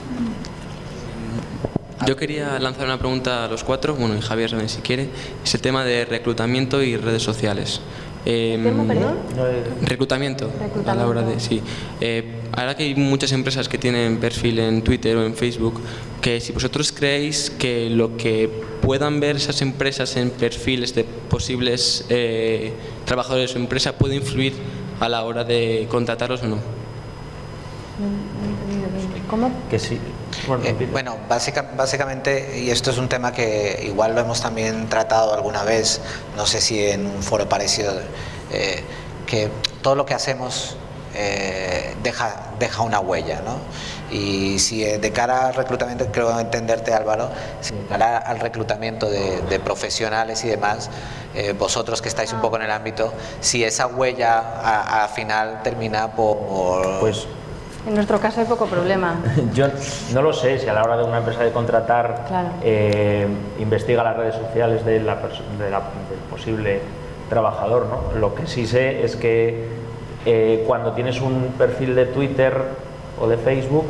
Yo quería lanzar una pregunta a los cuatro, bueno, y Javier también si quiere, es el tema de reclutamiento y redes sociales. Eh, ¿Tema, perdón? no es- Reclutamiento, a la Reclutamiento. hora de, sí. Eh, ahora que hay muchas empresas que tienen perfil en Twitter o en Facebook, que si vosotros creéis que lo que puedan ver esas empresas en perfiles de posibles eh, trabajadores de su empresa puede influir a la hora de contratarlos o no. ¿Cómo? que sí. Bueno, Eh, repite. bueno, básica- básicamente, y esto es un tema que igual lo hemos también tratado alguna vez, no sé si en un foro parecido, eh, que todo lo que hacemos eh, deja, deja una huella, ¿no? Y si eh, de cara al reclutamiento, creo entenderte, Álvaro, si de cara al reclutamiento de, de profesionales y demás, eh, vosotros que estáis un poco en el ámbito, si esa huella a- al final termina por... Pues En nuestro caso hay poco problema. yo no lo sé si a la hora de una empresa de contratar Claro. eh, investiga las redes sociales de la perso- de la- del posible trabajador, ¿no? Lo que sí sé es que eh, cuando tienes un perfil de Twitter o de Facebook,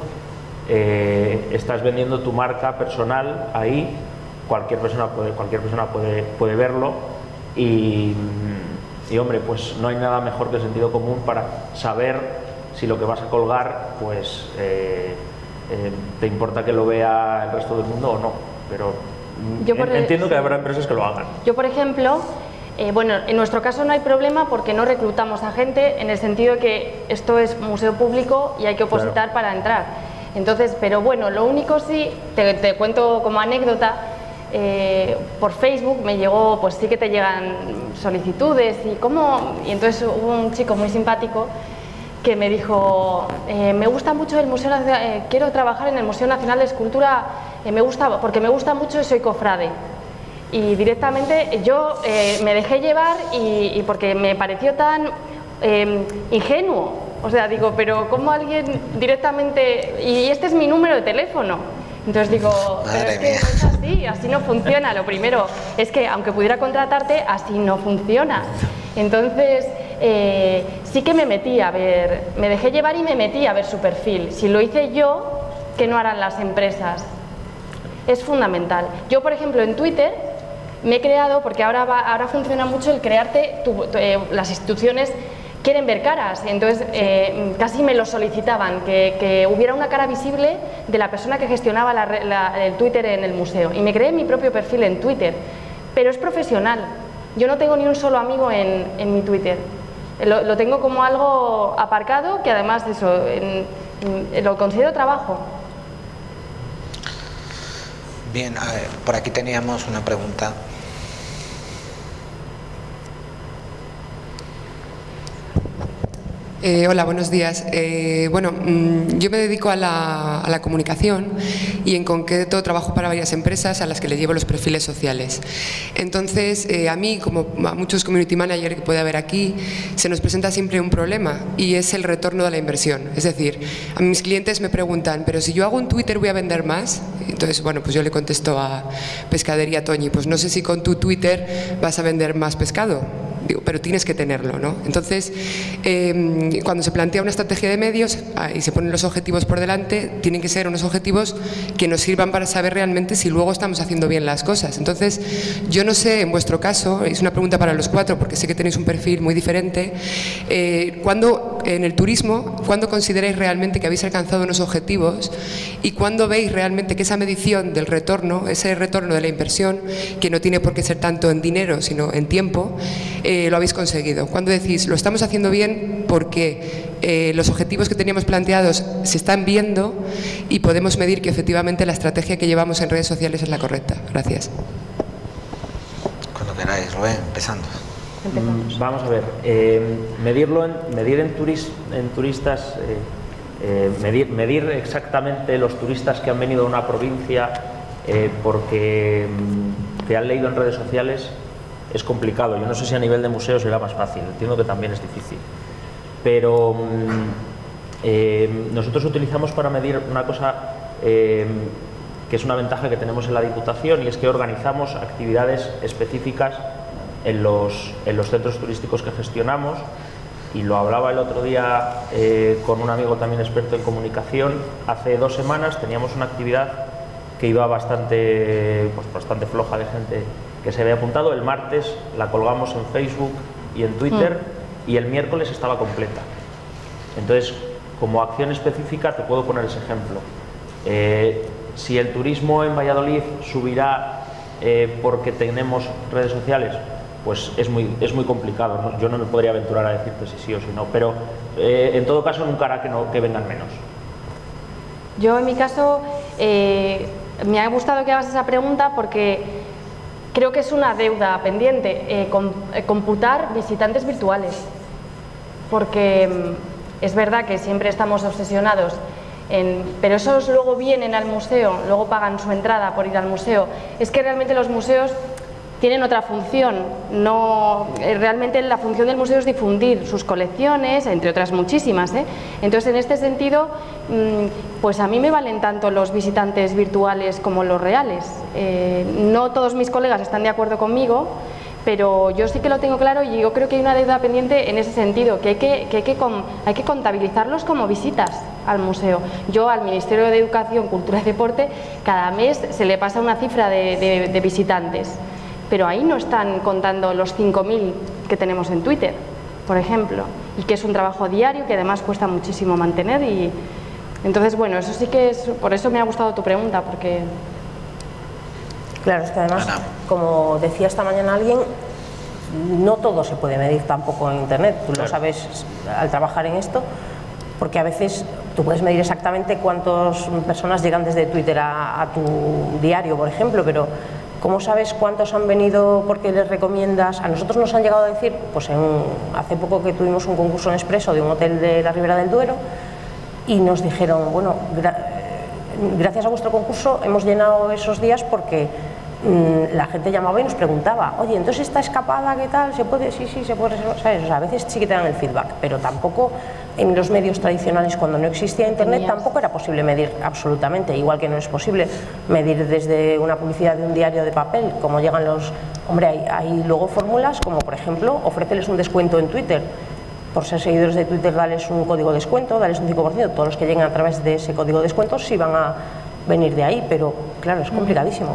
eh, estás vendiendo tu marca personal ahí, cualquier persona puede, cualquier persona puede, puede verlo y, y hombre, pues no hay nada mejor que el sentido común para saber si lo que vas a colgar, pues eh, eh, te importa que lo vea el resto del mundo o no, pero mm, Yo por en- el- entiendo que habrá empresas que lo hagan. Yo, por ejemplo, eh, bueno, en nuestro caso no hay problema porque no reclutamos a gente en el sentido de que esto es museo público y hay que opositar Claro. para entrar. Entonces, pero bueno, lo único sí, te, te cuento como anécdota, eh, por Facebook me llegó, pues sí que te llegan solicitudes y cómo, y entonces hubo un chico muy simpático que me dijo, eh, me gusta mucho el Museo Nacional, eh, quiero trabajar en el Museo Nacional de Escultura, eh, me gusta, porque me gusta mucho y soy cofrade. Y directamente yo eh, me dejé llevar y, y porque me pareció tan eh, ingenuo. O sea, digo, pero ¿cómo alguien directamente...? Y este es mi número de teléfono. Entonces digo, pero Madre es que mía. no es así, así no funciona. Lo primero es que aunque pudiera contratarte, así no funciona. Entonces, eh, sí que me metí a ver, me dejé llevar y me metí a ver su perfil. Si lo hice yo, ¿qué no harán las empresas? Es fundamental. Yo, por ejemplo, en Twitter me he creado, porque ahora, va, ahora funciona mucho el crearte, tu, tu, eh, las instituciones quieren ver caras, entonces eh, casi me lo solicitaban, que, que hubiera una cara visible de la persona que gestionaba la, re- la- el Twitter en el museo. Y me creé mi propio perfil en Twitter, pero es profesional. Yo no tengo ni un solo amigo en, en mi Twitter. Lo, lo tengo como algo aparcado, que además de eso, en- en- lo considero trabajo. Bien, a ver, por aquí teníamos una pregunta. Eh, hola, buenos días. Eh, bueno, mm, yo me dedico a la, a la comunicación y en concreto trabajo para varias empresas a las que le llevo los perfiles sociales. Entonces, eh, a mí, como a muchos community managers que puede haber aquí, se nos presenta siempre un problema y es el retorno de la inversión. Es decir, a mis clientes me preguntan, pero si yo hago un Twitter voy a vender más. Entonces, bueno, pues yo le contesto a Pescadería Toñi, pues no sé si con tu Twitter vas a vender más pescado. Digo, pero tienes que tenerlo, ¿no? Entonces, eh, cuando se plantea una estrategia de medios ah, y se ponen los objetivos por delante, tienen que ser unos objetivos que nos sirvan para saber realmente si luego estamos haciendo bien las cosas. Entonces, yo no sé, en vuestro caso, es una pregunta para los cuatro, porque sé que tenéis un perfil muy diferente, eh, ¿cuándo, en el turismo, cuándo consideráis realmente que habéis alcanzado unos objetivos y cuándo veis realmente que esa medición del retorno, ese retorno de la inversión, que no tiene por qué ser tanto en dinero, sino en tiempo, eh, eh, lo habéis conseguido? ¿Cuándo decís, lo estamos haciendo bien porque eh, los objetivos que teníamos planteados se están viendo y podemos medir que efectivamente la estrategia que llevamos en redes sociales es la correcta? Gracias. Cuando queráis, Rubén, empezando. Mm, vamos a ver, eh, medirlo en, medir en, turis, en turistas, eh, eh, medir, medir exactamente los turistas que han venido a una provincia eh, porque mm, que han leído en redes sociales es complicado. Yo no sé si a nivel de museos será más fácil, entiendo que también es difícil, pero mm, eh, nosotros utilizamos para medir una cosa eh, que es una ventaja que tenemos en la Diputación, y es que organizamos actividades específicas en los, en los centros turísticos que gestionamos, y lo hablaba el otro día eh, con un amigo también experto en comunicación. Hace dos semanas teníamos una actividad que iba bastante, pues bastante floja de gente que se había apuntado. El martes la colgamos en Facebook y en Twitter mm. y el miércoles estaba completa. Entonces, como acción específica te puedo poner ese ejemplo. Eh, si el turismo en Valladolid subirá eh, porque tenemos redes sociales, pues es muy, es muy complicado, ¿no? Yo no me podría aventurar a decirte si sí o si no, pero eh, en todo caso nunca hará que, no, que vengan menos. Yo en mi caso eh, me ha gustado que hagas esa pregunta porque creo que es una deuda pendiente, eh, com, eh, computar visitantes virtuales, porque mm, es verdad que siempre estamos obsesionados en, pero esos luego vienen al museo, luego pagan su entrada por ir al museo. Es que realmente los museos tienen otra función, no, realmente la función del museo es difundir sus colecciones, entre otras muchísimas, ¿eh? Entonces, en este sentido, pues a mí me valen tanto los visitantes virtuales como los reales. Eh, no todos mis colegas están de acuerdo conmigo, pero yo sí que lo tengo claro, y yo creo que hay una deuda pendiente en ese sentido, que hay que, que, hay que, hay que contabilizarlos como visitas al museo. Yo al Ministerio de Educación, Cultura y Deporte, cada mes se le pasa una cifra de, de, de visitantes, pero ahí no están contando los cinco mil que tenemos en Twitter, por ejemplo, y que es un trabajo diario que además cuesta muchísimo mantener. Y entonces, bueno, eso sí que es, por eso me ha gustado tu pregunta, porque... Claro, es que además, como decía esta mañana alguien, no todo se puede medir tampoco en Internet, tú claro. lo sabes al trabajar en esto, porque a veces tú puedes medir exactamente cuántas personas llegan desde Twitter a, a tu diario, por ejemplo, pero ¿cómo sabes cuántos han venido porque les recomiendas? A nosotros nos han llegado a decir, pues en, hace poco que tuvimos un concurso en Expreso de un hotel de la Ribera del Duero, y nos dijeron, bueno, gra gracias a vuestro concurso hemos llenado esos días porque mmm, la gente llamaba y nos preguntaba, oye, entonces esta escapada, ¿qué tal? ¿Se puede? Sí, sí, se puede, ¿sabes? O sea, a veces sí que te dan el feedback, pero tampoco en los medios tradicionales, cuando no existía Internet, tampoco era posible medir absolutamente, igual que no es posible medir desde una publicidad de un diario de papel, como llegan los... Hombre, hay, hay luego fórmulas como, por ejemplo, ofréceles un descuento en Twitter. Por ser seguidores de Twitter, dales un código de descuento, dales un cinco por ciento. Todos los que lleguen a través de ese código de descuento sí van a venir de ahí, pero claro, es complicadísimo.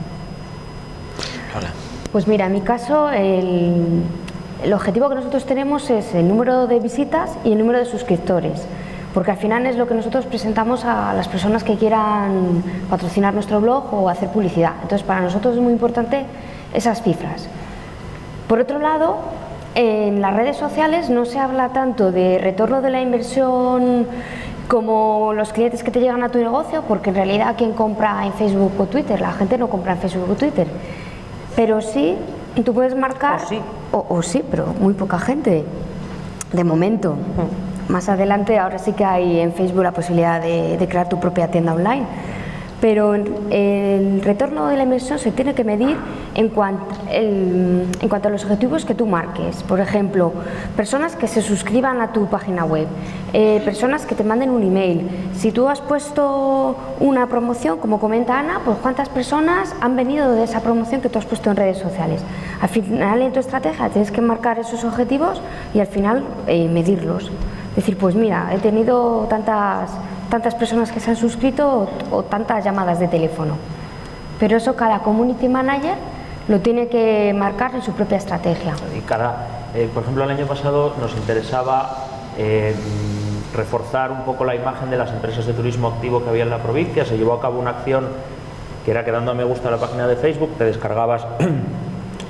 Hola. Pues mira, en mi caso, el, el objetivo que nosotros tenemos es el número de visitas y el número de suscriptores, porque al final es lo que nosotros presentamos a las personas que quieran patrocinar nuestro blog o hacer publicidad. Entonces, para nosotros es muy importante esas cifras. Por otro lado, en las redes sociales no se habla tanto de retorno de la inversión como los clientes que te llegan a tu negocio, porque en realidad quien compra en Facebook o Twitter, la gente no compra en Facebook o Twitter, pero sí, tú puedes marcar, o sí, o, o sí pero muy poca gente, de momento. Uh-huh. Más adelante, ahora sí que hay en Facebook la posibilidad de, de crear tu propia tienda online. Pero el retorno de la inversión se tiene que medir en cuanto, el, en cuanto a los objetivos que tú marques. Por ejemplo, personas que se suscriban a tu página web, eh, personas que te manden un email. Si tú has puesto una promoción, como comenta Ana, pues cuántas personas han venido de esa promoción que tú has puesto en redes sociales. Al final, en tu estrategia tienes que marcar esos objetivos y al final eh, medirlos. Decir, pues mira, he tenido tantas... tantas personas que se han suscrito o, o tantas llamadas de teléfono, pero eso cada community manager lo tiene que marcar en su propia estrategia. Y cada, eh, por ejemplo, el año pasado nos interesaba eh, reforzar un poco la imagen de las empresas de turismo activo que había en la provincia. Se llevó a cabo una acción que era que dando a me gusta a la página de Facebook te descargabas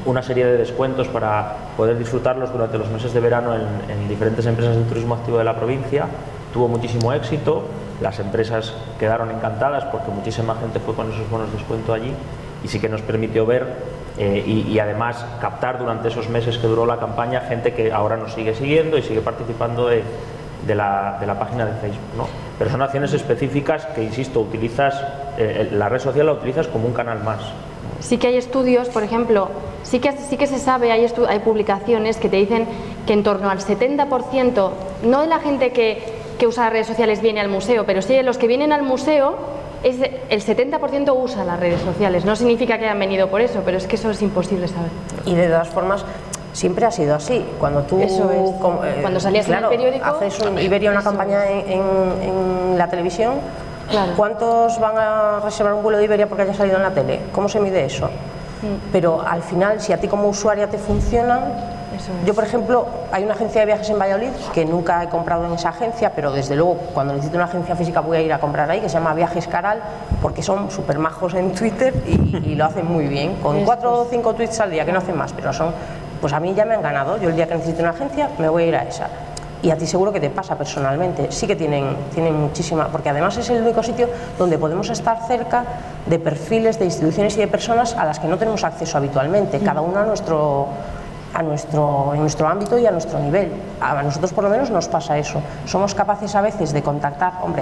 una serie de descuentos para poder disfrutarlos durante los meses de verano en, en diferentes empresas de turismo activo de la provincia. Tuvo muchísimo éxito, las empresas quedaron encantadas porque muchísima gente fue con esos bonos de descuento allí y sí que nos permitió ver eh, y, y además captar durante esos meses que duró la campaña gente que ahora nos sigue siguiendo y sigue participando de, de, la, de la página de Facebook, ¿no? Pero son acciones específicas que, insisto, utilizas, eh, la red social la utilizas como un canal más. Sí que hay estudios, por ejemplo, sí que, sí que se sabe, hay, hay publicaciones que te dicen que en torno al setenta por ciento, no de la gente que, que usa las redes sociales viene al museo, pero sí de los que vienen al museo, es de, el setenta por ciento usa las redes sociales. No significa que hayan venido por eso, pero es que eso es imposible saber. Y de todas formas, siempre ha sido así. Cuando tú, eso es. como, eh, cuando salías claro, en el periódico, haces un Iberia una campaña en, en, en la televisión, claro. ¿Cuántos van a reservar un vuelo de Iberia porque haya salido en la tele? ¿Cómo se mide eso? Mm. Pero al final, si a ti como usuaria te funcionan, eso es. Yo por ejemplo, hay una agencia de viajes en Valladolid que nunca he comprado en esa agencia, pero desde luego cuando necesito una agencia física voy a ir a comprar ahí, que se llama Viajes Caral, porque son súper majos en Twitter y, y lo hacen muy bien, con cuatro o cinco tweets al día, que no hacen más, pero son, pues a mí ya me han ganado. Yo el día que necesito una agencia me voy a ir a esa. Y a ti seguro que te pasa personalmente, sí que tienen, tienen muchísima, porque además es el único sitio donde podemos estar cerca de perfiles, de instituciones y de personas a las que no tenemos acceso habitualmente, cada uno a nuestro, a nuestro, en nuestro ámbito y a nuestro nivel. A nosotros por lo menos nos pasa eso, somos capaces a veces de contactar, hombre,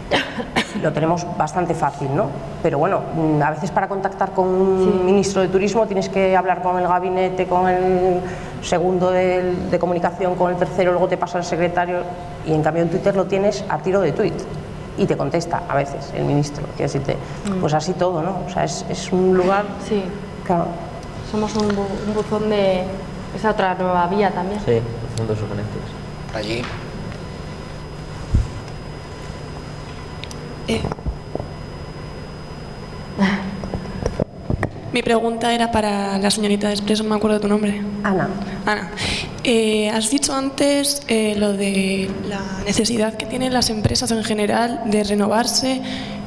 lo tenemos bastante fácil, ¿no? Pero bueno, a veces para contactar con un sí. ministro de turismo tienes que hablar con el gabinete, con el segundo de, de comunicación, con el tercero, luego te pasa el secretario, y en cambio en Twitter lo tienes a tiro de tweet y te contesta a veces el ministro, quiero decirte, mm. pues así todo, ¿no? O sea, es, es un lugar... Sí, claro. Somos un, bu un buzón de esa otra nueva vía también. Sí, buzón de sugerencias. Allí. Eh. Mi pregunta era para la señorita de Expreso, no me acuerdo de tu nombre. Ana. Ana. Eh, has dicho antes eh, lo de la necesidad que tienen las empresas en general de renovarse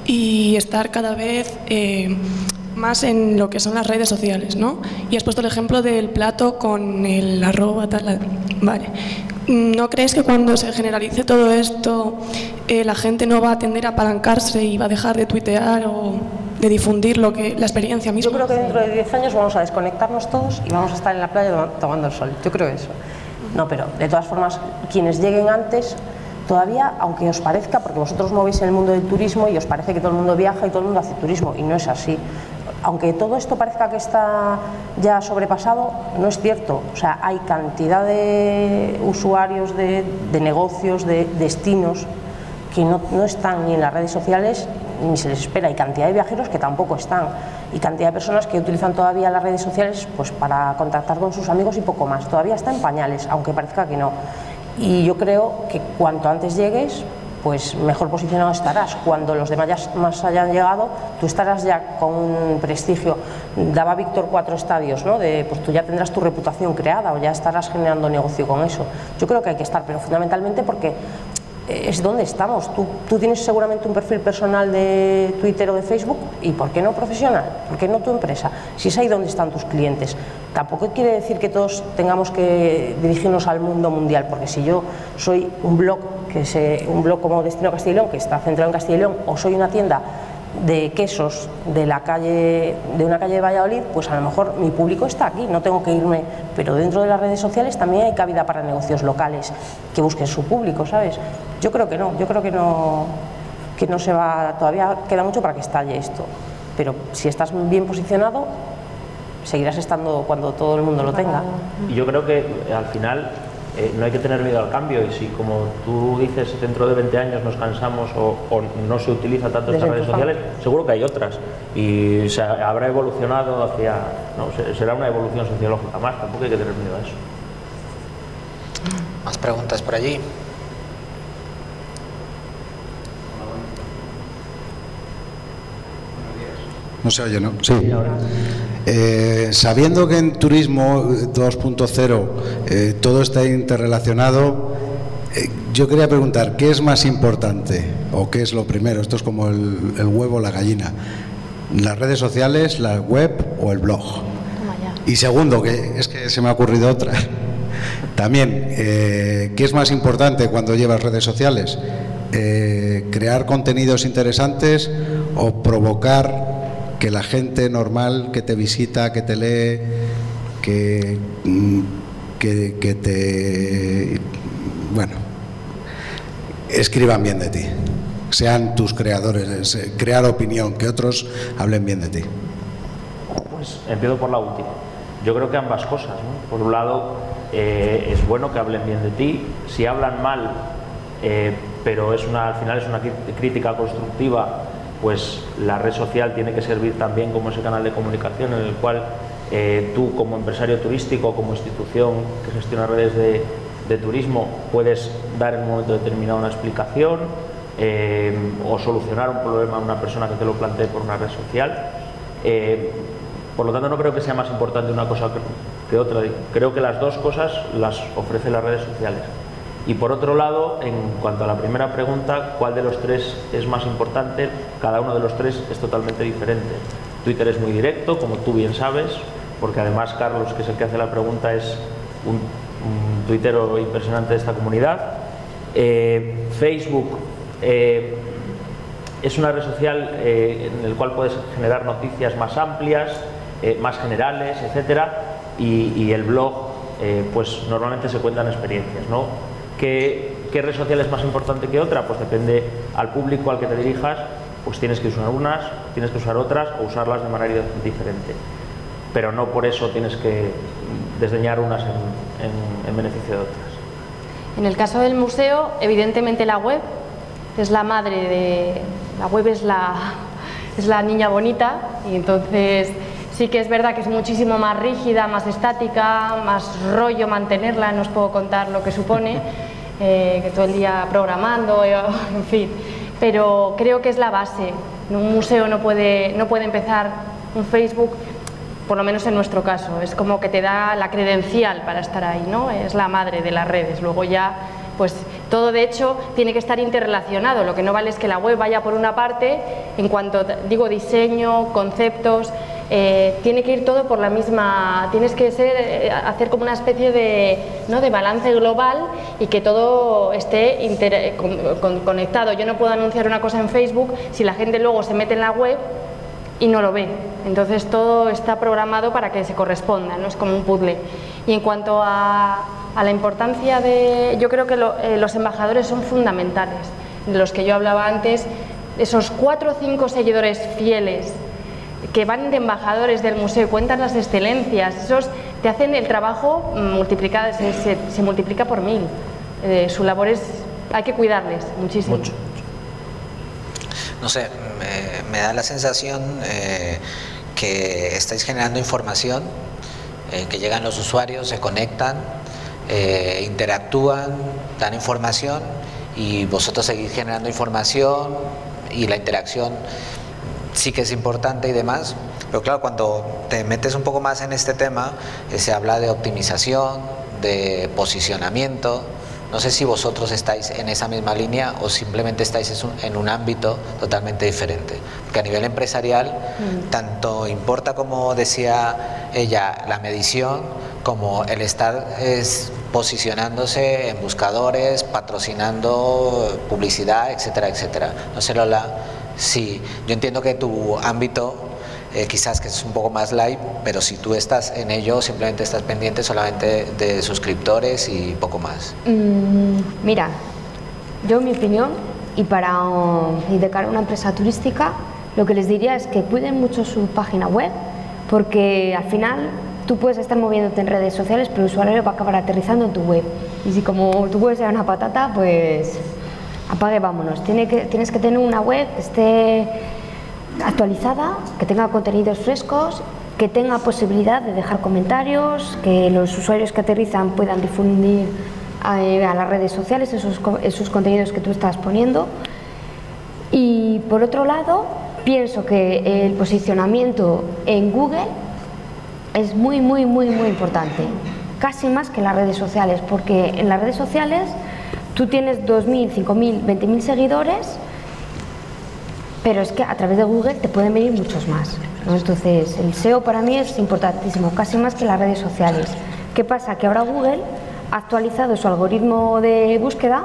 y estar cada vez eh, más en lo que son las redes sociales, ¿no? Y has puesto el ejemplo del plato con el arroba, tal, vale. ¿No crees que cuando se generalice todo esto eh, la gente no va a tender a apalancarse y va a dejar de tuitear o de difundir lo que, la experiencia misma? Yo creo que dentro de diez años vamos a desconectarnos todos y vamos a estar en la playa tomando el sol. Yo creo eso. No, pero de todas formas, quienes lleguen antes, todavía, aunque os parezca, porque vosotros movéis en el mundo del turismo y os parece que todo el mundo viaja y todo el mundo hace turismo, y no es así. Aunque todo esto parezca que está ya sobrepasado, no es cierto. O sea, hay cantidad de usuarios, de, de negocios, de destinos que no, no están ni en las redes sociales ni se les espera, y cantidad de viajeros que tampoco están, y cantidad de personas que utilizan todavía las redes sociales pues para contactar con sus amigos y poco más. Todavía está en pañales, aunque parezca que no. Y yo creo que cuanto antes llegues, pues mejor posicionado estarás. Cuando los demás más hayan llegado, tú estarás ya con un prestigio. Daba Víctor cuatro estadios, ¿no? De, pues tú ya tendrás tu reputación creada o ya estarás generando negocio con eso. Yo creo que hay que estar, pero fundamentalmente porque es donde estamos. Tú, tú tienes seguramente un perfil personal de Twitter o de Facebook, ¿y por qué no profesional? ¿Por qué no tu empresa? Si es ahí donde están tus clientes. Tampoco quiere decir que todos tengamos que dirigirnos al mundo mundial, porque si yo soy un blog, que se, un blog como Destino Castilla y León, que está centrado en Castilla y León, o soy una tienda de quesos de la calle, de una calle de Valladolid, pues a lo mejor mi público está aquí, no tengo que irme, pero dentro de las redes sociales también hay cabida para negocios locales que busquen su público, ¿sabes? Yo creo que no, yo creo que no, que no se va, todavía queda mucho para que estalle esto, pero si estás bien posicionado, seguirás estando cuando todo el mundo lo tenga. Y yo creo que al final eh, no hay que tener miedo al cambio, y si, como tú dices, dentro de veinte años nos cansamos o, o no se utiliza tanto estas redes sociales, seguro que hay otras, y se habrá evolucionado hacia, no, será una evolución sociológica más, tampoco hay que tener miedo a eso. ¿Más preguntas por allí? No se oye, ¿no? Sí. Eh, sabiendo que en turismo dos punto cero eh, todo está interrelacionado, eh, yo quería preguntar, ¿qué es más importante o qué es lo primero? Esto es como el, el huevo o la gallina. ¿Las redes sociales, la web o el blog? Y segundo, que es que se me ha ocurrido otra, también, eh, ¿qué es más importante cuando llevas redes sociales? Eh, ¿Crear contenidos interesantes o provocar que la gente normal que te visita, que te lee, que, que, que te... bueno, escriban bien de ti, sean tus creadores, crear opinión, que otros hablen bien de ti? Pues empiezo por la última. Yo creo que ambas cosas, ¿no? Por un lado, eh, es bueno que hablen bien de ti. Si hablan mal, eh, pero es una, al final es una crítica constructiva, pues la red social tiene que servir también como ese canal de comunicación en el cual eh, tú, como empresario turístico, como institución que gestiona redes de, de turismo, puedes dar en un momento determinado una explicación eh, o solucionar un problema a una persona que te lo plantee por una red social. Eh, Por lo tanto, no creo que sea más importante una cosa que otra. Creo que las dos cosas las ofrecen las redes sociales. Y por otro lado, en cuanto a la primera pregunta, ¿cuál de los tres es más importante? Cada uno de los tres es totalmente diferente. Twitter es muy directo, como tú bien sabes, porque además Carlos, que es el que hace la pregunta, es un, un tuitero impresionante de esta comunidad. Eh, Facebook eh, es una red social eh, en la cual puedes generar noticias más amplias, Eh, más generales, etcétera, y, y el blog, eh, pues normalmente se cuentan experiencias, ¿no? ¿Qué, ¿Qué red social es más importante que otra? Pues depende al público al que te dirijas, pues tienes que usar unas, tienes que usar otras o usarlas de manera diferente, pero no por eso tienes que desdeñar unas en, en, en beneficio de otras. En el caso del museo, evidentemente la web es la madre de... la web es la, es la niña bonita, y entonces sí que es verdad que es muchísimo más rígida, más estática, más rollo mantenerla, no os puedo contar lo que supone, eh, que todo el día programando, eh, en fin, pero creo que es la base. Un museo no puede, no puede empezar un Facebook, por lo menos en nuestro caso, es como que te da la credencial para estar ahí, ¿no? Es la madre de las redes, luego ya, pues todo de hecho tiene que estar interrelacionado, lo que no vale es que la web vaya por una parte, en cuanto digo diseño, conceptos, Eh, tiene que ir todo por la misma, tienes que ser, eh, hacer como una especie de, ¿no? de balance global y que todo esté inter, con, con, conectado. Yo no puedo anunciar una cosa en Facebook si la gente luego se mete en la web y no lo ve. Entonces todo está programado para que se corresponda, ¿no? Es como un puzzle. Y en cuanto a, a la importancia de, yo creo que lo, eh, los embajadores son fundamentales, de los que yo hablaba antes, esos cuatro o cinco seguidores fieles que van de embajadores del museo y cuentan las excelencias, esos te hacen el trabajo multiplicado, se, se, se multiplica por mil. Eh, su labor es, hay que cuidarles muchísimo. Mucho. No sé, me, me da la sensación eh, que estáis generando información, eh, que llegan los usuarios, se conectan, eh, interactúan, dan información y vosotros seguís generando información y la interacción sí que es importante y demás, pero claro, cuando te metes un poco más en este tema, eh, se habla de optimización, de posicionamiento. No sé si vosotros estáis en esa misma línea o simplemente estáis en un ámbito totalmente diferente, porque a nivel empresarial mm. tanto importa, como decía ella, la medición, como el estar es, posicionándose en buscadores, patrocinando publicidad, etcétera, etcétera. No sé, Lola. Sí, yo entiendo que tu ámbito eh, quizás que es un poco más live, pero si tú estás en ello, simplemente estás pendiente solamente de suscriptores y poco más. Mm, mira, yo en mi opinión, y para y de cara a una empresa turística, lo que les diría es que cuiden mucho su página web, porque al final tú puedes estar moviéndote en redes sociales, pero el usuario va a acabar aterrizando en tu web. Y si como tú puedes ser una patata, pues apague, vámonos. Tiene que, tienes que tener una web que esté actualizada, que tenga contenidos frescos, que tenga posibilidad de dejar comentarios, que los usuarios que aterrizan puedan difundir a, a las redes sociales esos, esos contenidos que tú estás poniendo. Y por otro lado, pienso que el posicionamiento en Google es muy, muy, muy, muy importante, casi más que en las redes sociales, porque en las redes sociales tú tienes dos mil, cinco mil, veinte mil seguidores pero es que a través de Google te pueden venir muchos más, ¿no? Entonces, el S E O para mí es importantísimo, casi más que las redes sociales. ¿Qué pasa? Que ahora Google ha actualizado su algoritmo de búsqueda,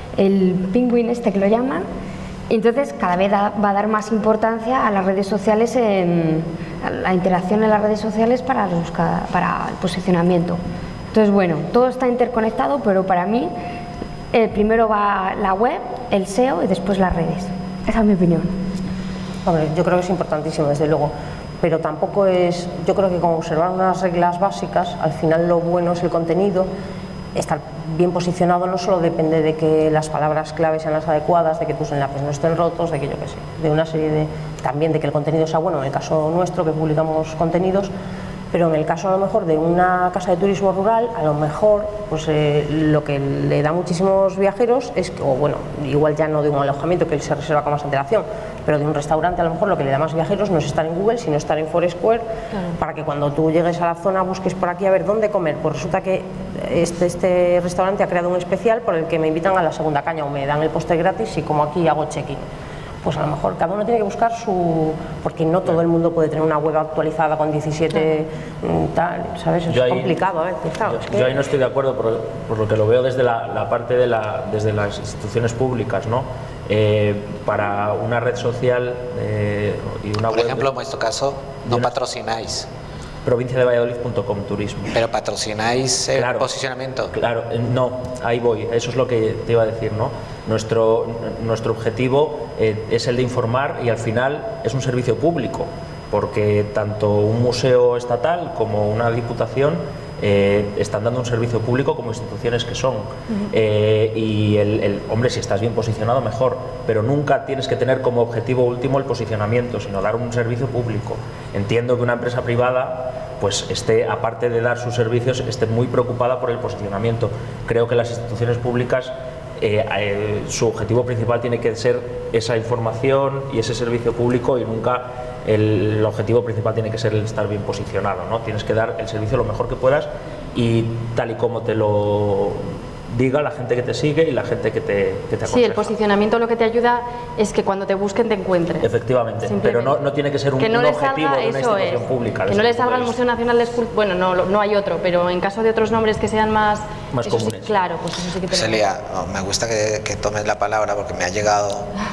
el Penguin este que lo llaman, y entonces cada vez da, va a dar más importancia a las redes sociales, en, a la interacción en las redes sociales para, buscar, para el posicionamiento. Entonces, bueno, todo está interconectado, pero para mí eh, primero va la web, el S E O y después las redes. Esa es mi opinión. Hombre, yo creo que es importantísimo, desde luego, pero tampoco es, yo creo que con observar unas reglas básicas, al final lo bueno es el contenido. Estar bien posicionado no solo depende de que las palabras clave sean las adecuadas, de que tus enlaces no estén rotos, de que yo qué sé, de una serie de, también de que el contenido sea bueno, en el caso nuestro que publicamos contenidos, pero en el caso a lo mejor de una casa de turismo rural, a lo mejor pues eh, lo que le da a muchísimos viajeros es que, o bueno, igual ya no de un alojamiento que se reserva con más antelación, pero de un restaurante a lo mejor lo que le da más viajeros no es estar en Google, sino estar en Foursquare, claro, para que cuando tú llegues a la zona busques por aquí a ver dónde comer. Pues resulta que este, este restaurante ha creado un especial por el que me invitan a la segunda caña o me dan el postre gratis y como aquí hago check-in. Pues a lo mejor cada uno tiene que buscar su... porque no todo el mundo puede tener una web actualizada con diecisiete tal, ¿sabes? Es ahí, complicado a veces, claro. Yo, es que... yo ahí no estoy de acuerdo por, por lo que lo veo desde la, la parte de la, desde las instituciones públicas, ¿no? Eh, para una red social eh, y una por web... ejemplo, en vuestro caso, no patrocináis. provincia de valladolid punto com turismo. Pero patrocináis el claro, posicionamiento. Claro, no, ahí voy, eso es lo que te iba a decir, ¿no? Nuestro, nuestro objetivo eh, es el de informar y al final es un servicio público, porque tanto un museo estatal como una diputación eh, están dando un servicio público como instituciones que son. Uh-huh. eh, y el, el hombre, si estás bien posicionado, mejor, pero nunca tienes que tener como objetivo último el posicionamiento, sino dar un servicio público. Entiendo que una empresa privada pues esté, aparte de dar sus servicios, esté muy preocupada por el posicionamiento. Creo que las instituciones públicas Eh, eh, su objetivo principal tiene que ser esa información y ese servicio público y nunca el, el objetivo principal tiene que ser el estar bien posicionado, ¿no? Tienes que dar el servicio lo mejor que puedas y tal y como te lo diga la gente que te sigue y la gente que te, que te aconseja. Sí, el posicionamiento lo que te ayuda es que cuando te busquen te encuentren. Efectivamente, pero no, no tiene que ser un, que no un le objetivo salga, de una eso institución es, pública. Que no le salga al Museo Nacional de Escultura, bueno, no, no hay otro, pero en caso de otros nombres que sean más, más eso comunes. Sí, claro, pues eso sí que te Celia, oh, me gusta que, que tomes la palabra porque me ha llegado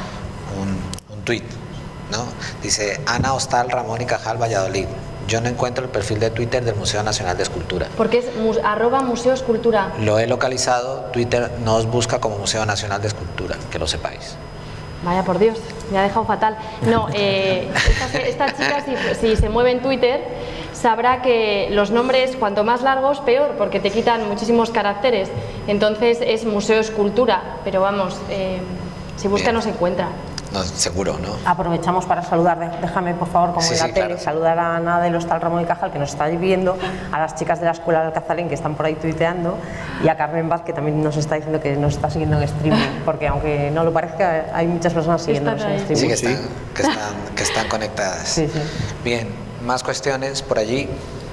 un, un tuit, ¿no? Dice Ana Hostal Ramón y Cajal, Valladolid. Yo no encuentro el perfil de Twitter del Museo Nacional de Escultura. Porque es mus, arroba Museo Escultura. Lo he localizado, Twitter no os busca como Museo Nacional de Escultura, que lo sepáis. Vaya por Dios, me ha dejado fatal. No, eh, esta, esta chica si, si se mueve en Twitter sabrá que los nombres cuanto más largos peor, porque te quitan muchísimos caracteres. Entonces es Museo Escultura, pero vamos, eh, si busca Bien. no se encuentra. No, seguro, ¿no? Aprovechamos para saludar, déjame por favor, como sí, en la sí, tele, claro. saludar a Ana del Hostal Ramón y Cajal, que nos está viendo, a las chicas de la Escuela de Alcazalén que están por ahí tuiteando, y a Carmen Vaz, que también nos está diciendo que nos está siguiendo en streaming, porque aunque no lo parezca, hay muchas personas siguiéndonos en streaming. Sí, que están, que están, que están conectadas. Sí, sí. Bien, más cuestiones por allí.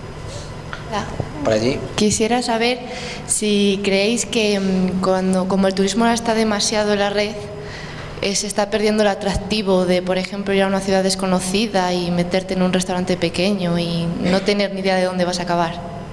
Por allí. Quisiera saber si creéis que cuando, como el turismo ahora está demasiado en la red, Eh, se está perdiendo el atractivo de, por ejemplo, ir a una ciudad desconocida y meterte en un restaurante pequeño y no tener ni idea de dónde vas a acabar.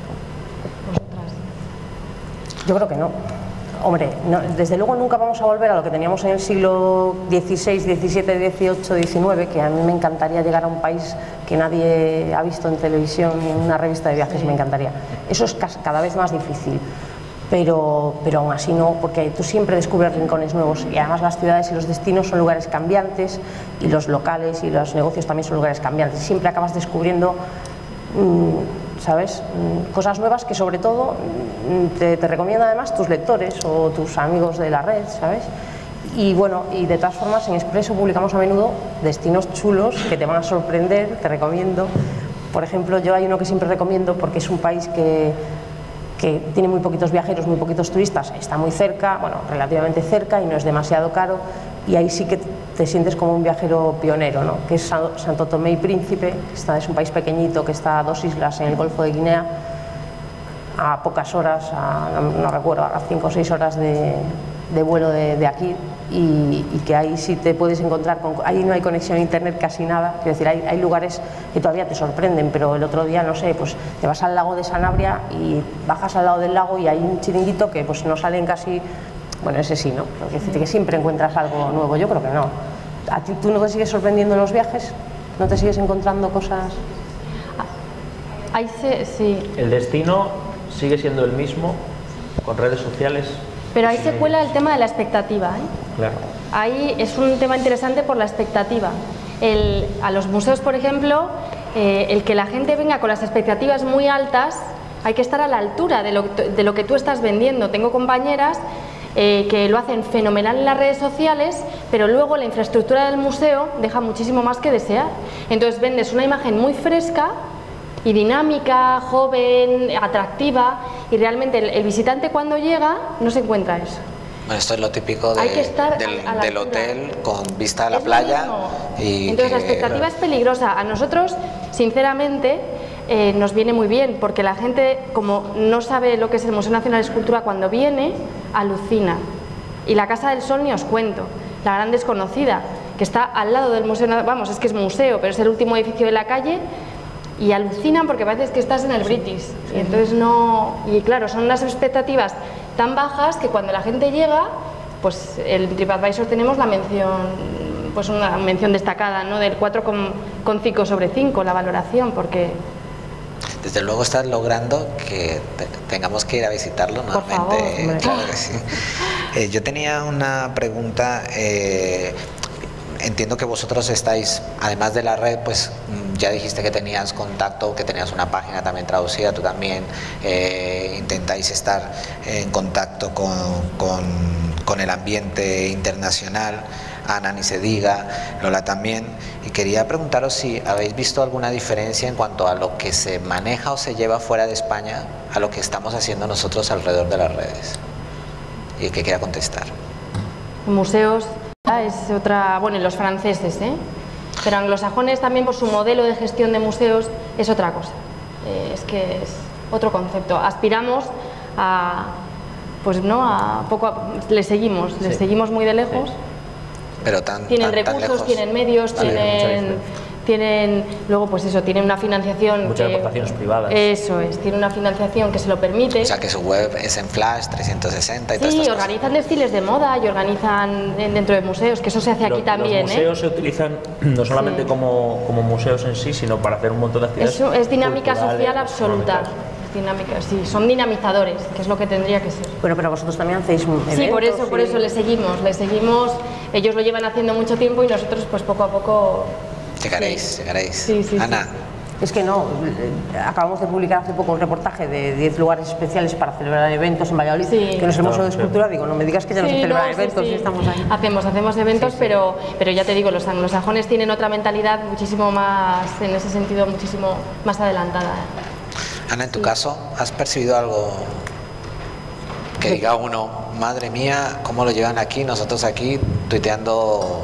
Yo creo que no. Hombre, no, desde luego nunca vamos a volver a lo que teníamos en el siglo dieciséis, diecisiete, dieciocho, diecinueve, que a mí me encantaría llegar a un país que nadie ha visto en televisión ni en una revista de viajes, me encantaría. Eso es cada vez más difícil. Pero, pero aún así no, porque tú siempre descubres rincones nuevos y además las ciudades y los destinos son lugares cambiantes y los locales y los negocios también son lugares cambiantes. Siempre acabas descubriendo, mmm, ¿sabes?, mmm, cosas nuevas que sobre todo mmm, te, te recomiendan además tus lectores o tus amigos de la red, ¿sabes? Y bueno, y de todas formas en Expreso publicamos a menudo destinos chulos que te van a sorprender, te recomiendo. Por ejemplo, yo hay uno que siempre recomiendo porque es un país que que tiene muy poquitos viajeros, muy poquitos turistas, está muy cerca, bueno, relativamente cerca y no es demasiado caro, y ahí sí que te sientes como un viajero pionero, ¿no? Que es Santo Tomé y Príncipe, está, es un país pequeñito que está a dos islas en el Golfo de Guinea, a pocas horas, a, no, no recuerdo, a cinco o seis horas de, de vuelo de, de aquí y, y que ahí sí te puedes encontrar, con, ahí no hay conexión a internet casi nada, quiero decir, hay, hay lugares que todavía te sorprenden, pero el otro día, no sé, pues te vas al lago de Sanabria y bajas al lado del lago y hay un chiringuito que pues no salen casi, bueno, ese sí, ¿no? Pero quiero decirte que siempre encuentras algo nuevo, yo creo que no. ¿A ti tú no te sigues sorprendiendo en los viajes? ¿No te sigues encontrando cosas? Ahí se, sí. El destino sigue siendo el mismo con redes sociales. Pero ahí se cuela el tema de la expectativa, ¿eh? Claro. Ahí es un tema interesante por la expectativa. El, a los museos, por ejemplo, eh, el que la gente venga con las expectativas muy altas, hay que estar a la altura de lo, de lo que tú estás vendiendo. Tengo compañeras eh, que lo hacen fenomenal en las redes sociales, pero luego la infraestructura del museo deja muchísimo más que desear. Entonces vendes una imagen muy fresca y dinámica, joven, atractiva, y realmente el, el visitante cuando llega no se encuentra eso. Bueno, esto es lo típico de, Hay que estar del, a la del altura. hotel con vista a la Es lo playa. mismo. Y Entonces la que- expectativa es peligrosa. A nosotros, sinceramente, eh, nos viene muy bien, porque la gente, como no sabe lo que es el Museo Nacional de Escultura, cuando viene, alucina. Y la Casa del Sol ni os cuento, la gran desconocida, que está al lado del Museo, vamos, es que es museo, pero es el último edificio de la calle, y alucinan porque parece que estás en el British. Y entonces no, y claro, son unas expectativas tan bajas que cuando la gente llega, pues en TripAdvisor tenemos la mención, pues una mención destacada, ¿no? Del cuatro coma cinco sobre cinco, la valoración, porque Desde luego estás logrando que te- tengamos que ir a visitarlo Por nuevamente. favor, hombre. Claro que sí. Eh, yo tenía una pregunta. eh, entiendo que vosotros estáis, además de la red, pues mm, ya dijiste que tenías contacto, que tenías una página también traducida. Tú también eh, intentáis estar en contacto con, con, con el ambiente internacional. Ana, ni se diga, Lola también. Y quería preguntaros si habéis visto alguna diferencia en cuanto a lo que se maneja o se lleva fuera de España a lo que estamos haciendo nosotros alrededor de las redes. Y el que quiera contestar. museos es otra, bueno, y los franceses, ¿eh? Pero anglosajones también por su modelo de gestión de museos es otra cosa. Eh, es que es otro concepto. Aspiramos a, pues no, a poco, a, le seguimos, Sí. le seguimos muy de lejos. Pero tan, Tienen tan, tan recursos, lejos. tienen medios, Vale, mucha tienen, diferencia. tienen, luego pues eso, tienen una financiación. Muchas que- aportaciones privadas. Eso es, tiene una financiación que se lo permite. O sea que su web es en Flash trescientos sesenta y todas Sí, estas cosas. organizan desfiles de moda y organizan en- dentro de museos, que eso se hace aquí Los- también. Los museos ¿eh? se utilizan no solamente Sí. como, como museos en sí, sino para hacer un montón de actividades. Eso es dinámica culturales, social absoluta. gastronómicas. Dinámica, sí, son dinamizadores, que es lo que tendría que ser. Bueno, pero vosotros también hacéis eventos. Sí, por eso, por y- eso le seguimos, le seguimos. Ellos lo llevan haciendo mucho tiempo y nosotros, pues poco a poco. Llegaréis, llegaréis. Sí, sí, Ana, sí. Es que no, eh, acabamos de publicar hace poco un reportaje de diez lugares especiales para celebrar eventos en Valladolid, Sí. que no es el Museo de sí. Escultura, digo, no me digas que ya no se Sí, celebran no, sí, eventos sí. y estamos ahí. Hacemos, hacemos eventos, Pero, pero ya te digo, los anglosajones tienen otra mentalidad muchísimo más, en ese sentido, muchísimo más adelantada. Ana, en tu caso, ¿has percibido algo que diga uno, madre mía, cómo lo llevan aquí, nosotros aquí, tuiteando?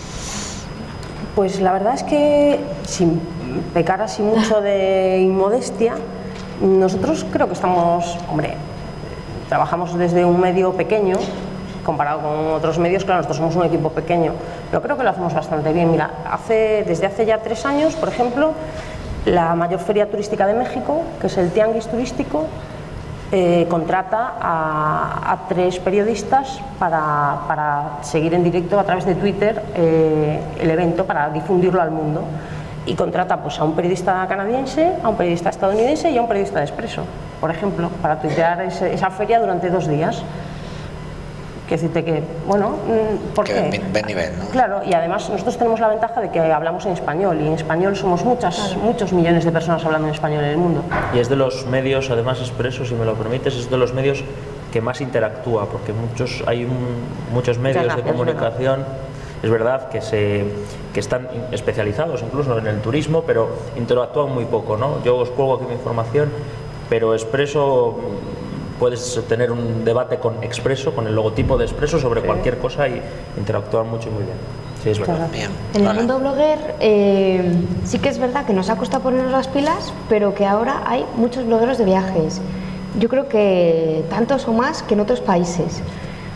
Pues la verdad es que, sin pecar así mucho de inmodestia, nosotros creo que estamos, hombre, trabajamos desde un medio pequeño, comparado con otros medios, claro, nosotros somos un equipo pequeño, pero creo que lo hacemos bastante bien. Mira, hace, desde hace ya tres años, por ejemplo, la mayor feria turística de México, que es el Tianguis Turístico, eh, contrata a, a tres periodistas para, para seguir en directo a través de Twitter eh, el evento, para difundirlo al mundo. Y contrata pues, a un periodista canadiense, a un periodista estadounidense y a un periodista de Expreso, por ejemplo, para tuitear ese, esa feria durante dos días. Quiero decirte que, bueno, ¿por Que qué? ven, ven nivel, ¿no? Claro, y además nosotros tenemos la ventaja de que hablamos en español, y en español somos muchas, muchos millones de personas hablando en español en el mundo. Y es de los medios, además Expreso, si me lo permites, es de los medios que más interactúa, porque muchos hay un- muchos medios Muchas de gracias, comunicación, es verdad, que, se, que están in- especializados incluso en el turismo, pero interactúan muy poco, ¿no? Yo os cuelgo aquí mi información, pero Expreso, puedes tener un debate con Expreso, con el logotipo de Expreso sobre cualquier cosa y interactuar mucho y muy bien. Sí, es verdad. Bien. En el Lola. mundo blogger eh, sí que es verdad que nos ha costado ponernos las pilas, pero que ahora hay muchos blogueros de viajes. Yo creo que tantos o más que en otros países.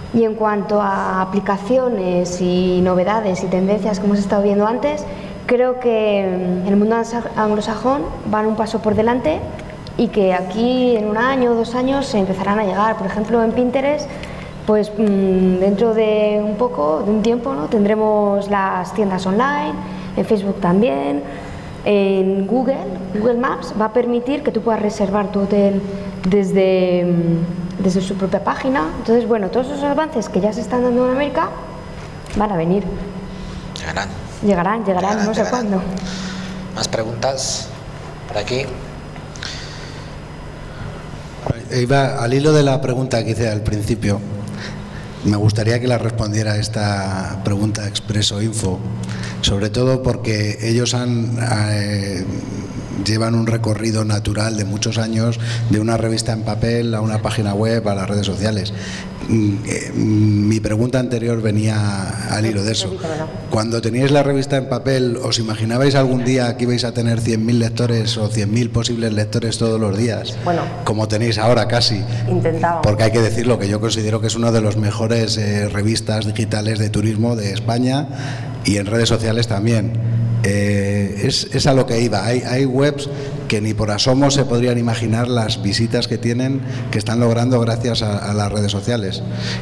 Y en cuanto a aplicaciones y novedades y tendencias que hemos estado viendo antes, creo que el mundo anglosajón va un paso por delante y que aquí en un año o dos años se empezarán a llegar. Por ejemplo, en Pinterest, pues dentro de un poco, de un tiempo, ¿no?, tendremos las tiendas online, en Facebook también, en Google, Google Maps va a permitir que tú puedas reservar tu hotel desde, desde su propia página. Entonces, bueno, todos esos avances que ya se están dando en América van a venir. Llegarán. Llegarán, llegarán, llegarán no sé llegarán. cuándo. ¿Más preguntas por aquí? Iba al hilo de la pregunta que hice al principio. Me gustaría que la respondiera esta pregunta Expreso Info, sobre todo porque ellos han, eh, llevan un recorrido natural de muchos años, de una revista en papel a una página web, a las redes sociales. Mi pregunta anterior venía al hilo de eso. Cuando teníais la revista en papel, ¿os imaginabais algún día que ibais a tener cien mil lectores o cien mil posibles lectores todos los días? Bueno, como tenéis ahora casi. Intentábamos. Porque hay que decirlo, que yo considero que es una de las mejores eh, revistas digitales de turismo de España y en redes sociales también. Eh, es, es a lo que iba. Hay, hay webs que ni por asomo se podrían imaginar las visitas que tienen, que están logrando gracias a, a las redes sociales.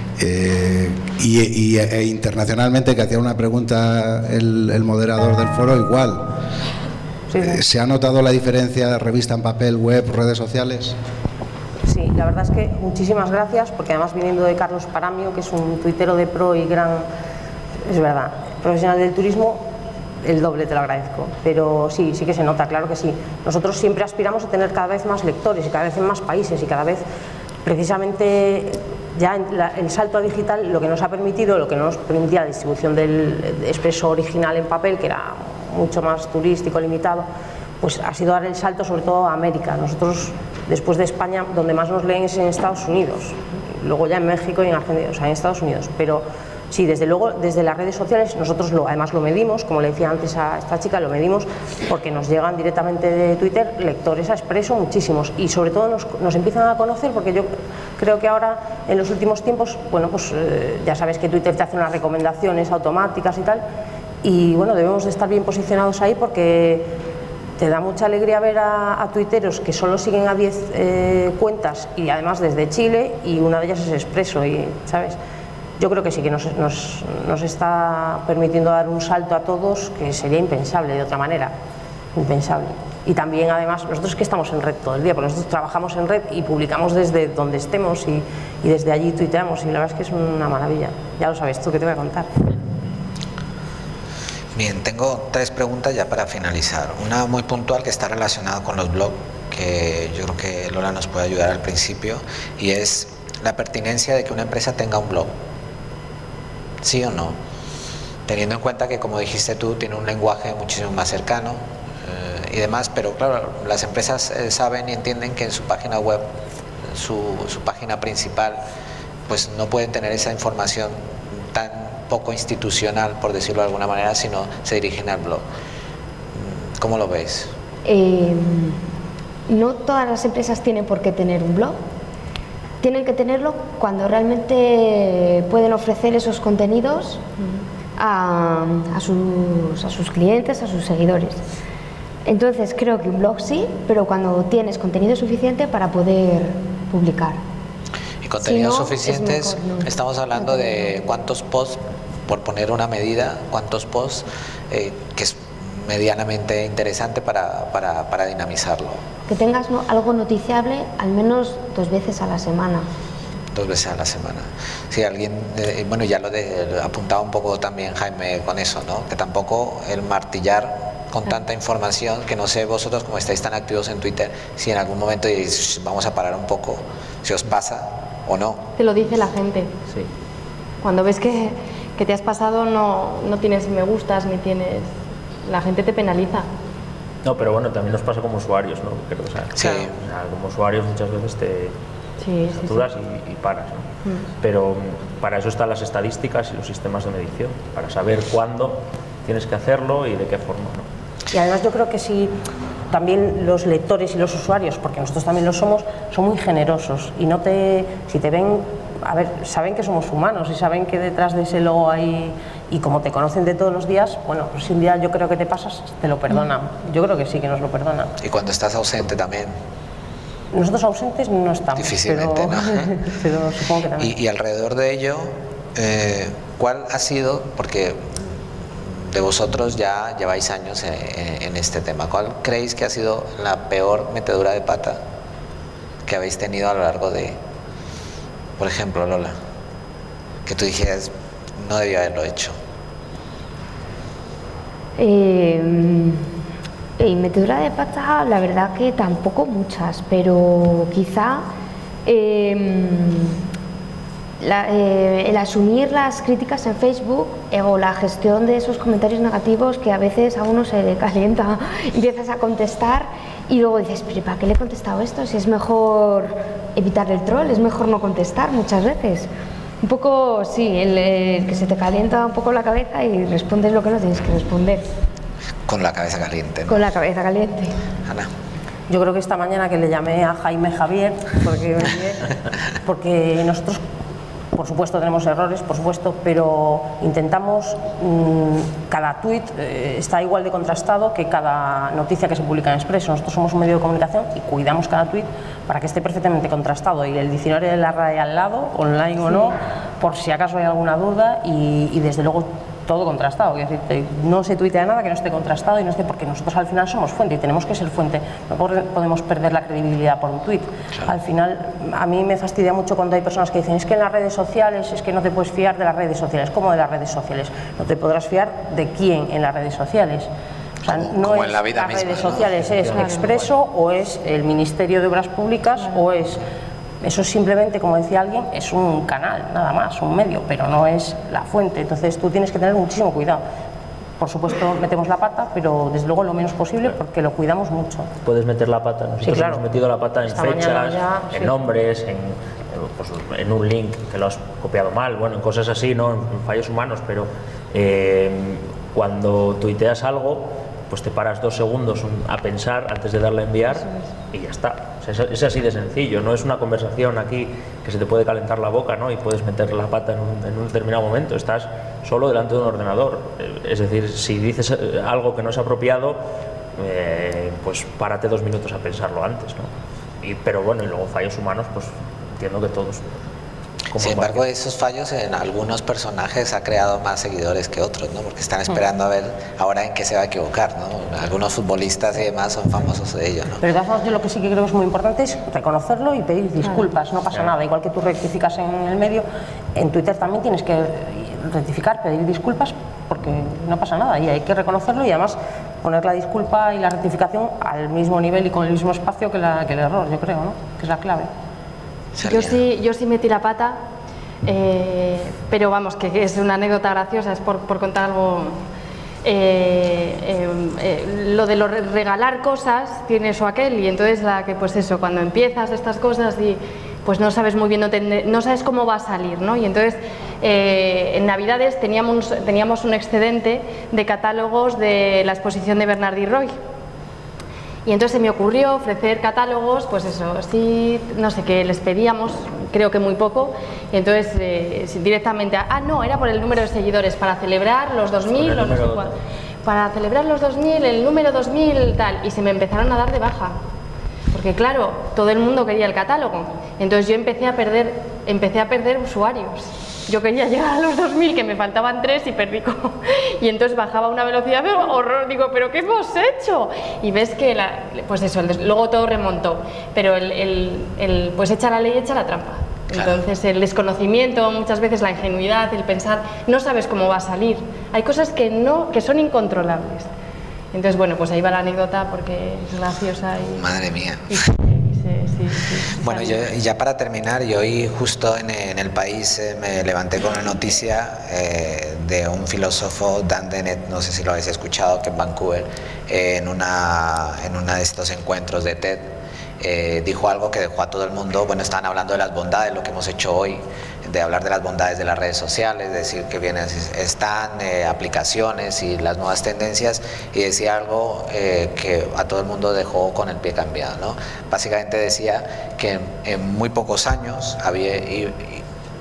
Eh, y, y e internacionalmente, que hacía una pregunta el, el moderador del foro, igual. Sí, sí. Eh, ¿Se ha notado la diferencia de revista en papel, web, redes sociales? Sí, la verdad es que muchísimas gracias, porque además viniendo de Carlos Paramio, que es un tuitero de pro y gran, es verdad, profesional del turismo, el doble te lo agradezco, pero sí, sí que se nota, claro que sí. Nosotros siempre aspiramos a tener cada vez más lectores y cada vez en más países y cada vez, precisamente, ya en la, el salto a digital, lo que nos ha permitido, lo que no nos permitía la distribución del Expreso original en papel, que era mucho más turístico, limitado, pues ha sido dar el salto sobre todo a América. Nosotros, después de España, donde más nos leen es en Estados Unidos, luego ya en México y en Argentina, o sea, en Estados Unidos, pero sí, desde luego, desde las redes sociales nosotros lo, además lo medimos, como le decía antes a esta chica, lo medimos porque nos llegan directamente de Twitter lectores a Expreso, muchísimos, y sobre todo nos, nos empiezan a conocer, porque yo creo que ahora, en los últimos tiempos, bueno, pues eh, ya sabes que Twitter te hace unas recomendaciones automáticas y tal, y bueno, debemos de estar bien posicionados ahí porque te da mucha alegría ver a, a tuiteros que solo siguen a diez eh, cuentas y además desde Chile, y una de ellas es Expreso, y ¿sabes? Yo creo que sí que nos, nos, nos está permitiendo dar un salto a todos que sería impensable de otra manera, impensable. Y también, además, nosotros que estamos en red todo el día, porque nosotros trabajamos en red y publicamos desde donde estemos y, y desde allí tuiteamos, y la verdad es que es una maravilla. Ya lo sabes tú, que te voy a contar. Bien, tengo tres preguntas ya para finalizar. Una muy puntual que está relacionada con los blogs, que yo creo que Lola nos puede ayudar al principio, y es la pertinencia de que una empresa tenga un blog. ¿Sí o no? Teniendo en cuenta que, como dijiste tú, tiene un lenguaje muchísimo más cercano eh, y demás, pero claro, las empresas eh, saben y entienden que en su página web, su, su página principal, pues no pueden tener esa información tan poco institucional, por decirlo de alguna manera, sino se dirigen al blog. ¿Cómo lo veis? Eh, no todas las empresas tienen por qué tener un blog. Tienen que tenerlo cuando realmente pueden ofrecer esos contenidos a, a, sus, a sus clientes, a sus seguidores. Entonces creo que un blog sí, pero cuando tienes contenido suficiente para poder publicar. ¿Y contenidos si no, suficientes? Mejor, no. Estamos hablando no de cuántos posts, por poner una medida, cuántos posts, eh, que es medianamente interesante para, para, para dinamizarlo. Que tengas no, algo noticiable al menos dos veces a la semana. Dos veces a la semana. Si alguien, eh, bueno, ya lo de, apuntaba un poco también Jaime con eso, ¿no? Que tampoco el martillar con tanta información, que no sé vosotros como estáis tan activos en Twitter, si en algún momento diréis, vamos a parar un poco, si os pasa o no. Te lo dice la gente. Sí. Cuando ves que, que te has pasado, no, no tienes me gustas ni tienes... La gente te penaliza. No, pero bueno, también nos pasa como usuarios, ¿no? Creo, o sea, sí. o sea, como usuarios muchas veces te sí, saturas sí, sí. Y, y paras, ¿no? Mm. Pero para eso están las estadísticas y los sistemas de medición, para saber cuándo tienes que hacerlo y de qué forma, ¿no? Y además yo creo que si también los lectores y los usuarios, porque nosotros también lo somos, son muy generosos y no te, si te ven a ver, saben que somos humanos y saben que detrás de ese logo hay, y como te conocen de todos los días, bueno, pues si un día yo creo que te pasas, te lo perdonan. Yo creo que sí, que nos lo perdonan. Y cuando estás ausente también. Nosotros ausentes no estamos. Difícilmente, pero, ¿no? pero supongo que también. Y, y alrededor de ello, eh, ¿cuál ha sido, porque de vosotros ya lleváis años en, en este tema, ¿cuál creéis que ha sido la peor metedura de pata que habéis tenido a lo largo de, por ejemplo, Lola, que tú dijeras, no debía haberlo hecho? Eh, y metedura de pata, la verdad que tampoco muchas, pero quizá eh, la, eh, el asumir las críticas en Facebook eh, o la gestión de esos comentarios negativos que a veces a uno se le calienta, empiezas a contestar y luego dices, pero ¿para qué le he contestado esto? Si es mejor evitar el troll, es mejor no contestar muchas veces. Un poco, sí, el, el que se te calienta un poco la cabeza y respondes lo que no tienes que responder. Con la cabeza caliente, ¿no? Con la cabeza caliente. Ana. Yo creo que esta mañana que le llamé a Jaime Javier, porque, porque nosotros, por supuesto, tenemos errores, por supuesto, pero intentamos, mmm, cada tuit eh, está igual de contrastado que cada noticia que se publica en Expreso. Nosotros somos un medio de comunicación y cuidamos cada tuit para que esté perfectamente contrastado, y el diccionario de la RAE al lado, online o no, por si acaso hay alguna duda, y, y desde luego todo contrastado. Es decir, no se tuitea nada que no esté contrastado y no esté, porque nosotros al final somos fuente y tenemos que ser fuente. No podemos perder la credibilidad por un tuit. Claro. Al final, a mí me fastidia mucho cuando hay personas que dicen, es que en las redes sociales, es que no te puedes fiar de las redes sociales. ¿Cómo de las redes sociales? No te podrás fiar de quién en las redes sociales. O sea, no como es en la vida las misma, redes ¿no? sociales, es Claro. Expreso o es el Ministerio de Obras Públicas, claro. o es... Eso simplemente, como decía alguien, es un canal, nada más, un medio, pero no es la fuente. Entonces tú tienes que tener muchísimo cuidado. Por supuesto metemos la pata, pero desde luego lo menos posible, porque lo cuidamos mucho. Puedes meter la pata. Nosotros sí, claro. hemos metido la pata en Esta fechas, ya, en sí. nombres, en, pues, en un link que lo has copiado mal, bueno, en cosas así, ¿no? En fallos humanos, pero eh, cuando tuiteas algo, pues te paras dos segundos a pensar antes de darle a enviar y ya está. O sea, es así de sencillo, no es una conversación aquí que se te puede calentar la boca, ¿no? Y puedes meter la pata en un, en un determinado momento, estás solo delante de un ordenador. Es decir, si dices algo que no es apropiado, eh, pues párate dos minutos a pensarlo antes, ¿no? Y, pero bueno, y luego fallos humanos, pues entiendo que todos... Sin embargo, esos fallos en algunos personajes ha creado más seguidores que otros, ¿no? Porque están esperando a ver ahora en qué se va a equivocar, ¿no? Algunos futbolistas y demás son famosos de ello, ¿no? Pero de todas formas, yo lo que sí que creo que es muy importante es reconocerlo y pedir disculpas, no pasa nada. Igual que tú rectificas en el medio, en Twitter también tienes que rectificar, pedir disculpas, porque no pasa nada y hay que reconocerlo y además poner la disculpa y la rectificación al mismo nivel y con el mismo espacio que, la, que el error, yo creo, ¿no? Que es la clave. Yo sí, yo sí metí la pata, eh, pero vamos, que es una anécdota graciosa, es por, por contar algo. Eh, eh, eh, lo de lo regalar cosas tiene eso aquel, y entonces la que pues eso, cuando empiezas estas cosas y pues no sabes muy bien, no, te, no sabes cómo va a salir, ¿no? Y entonces eh, en Navidades teníamos, teníamos un excedente de catálogos de la exposición de Bernardi Roy. Y entonces se me ocurrió ofrecer catálogos, pues eso, sí, no sé qué, les pedíamos, creo que muy poco, y entonces eh, directamente, ah, no, era por el número de seguidores, para celebrar los dos mil, o no sé cuál, para celebrar los dos mil, el número dos mil, tal, y se me empezaron a dar de baja, porque claro, todo el mundo quería el catálogo, entonces yo empecé a perder, empecé a perder usuarios. Yo quería llegar a los dos mil, que me faltaban tres y perdí como... Y entonces bajaba a una velocidad de horror, digo, ¿pero qué hemos hecho? Y ves que, la, pues eso, el, luego todo remontó, pero el, el, el, pues echa la ley, echa la trampa. Claro. Entonces el desconocimiento, muchas veces la ingenuidad, el pensar, no sabes cómo va a salir. Hay cosas que, no, que son incontrolables. Entonces, bueno, pues ahí va la anécdota porque es graciosa y... Madre mía. Y, Sí, sí, sí, bueno, yo, ya para terminar, yo hoy justo en, en El País eh, me levanté con una noticia eh, de un filósofo, Dan Dennett, no sé si lo habéis escuchado, que en Vancouver, eh, en, una, en uno de estos encuentros de TED, eh, dijo algo que dejó a todo el mundo, bueno, estaban hablando de las bondades, lo que hemos hecho hoy, de hablar de las bondades de las redes sociales, decir que vienen, están eh, aplicaciones y las nuevas tendencias, y decía algo eh, que a todo el mundo dejó con el pie cambiado, ¿no? Básicamente decía que en, en muy pocos años había,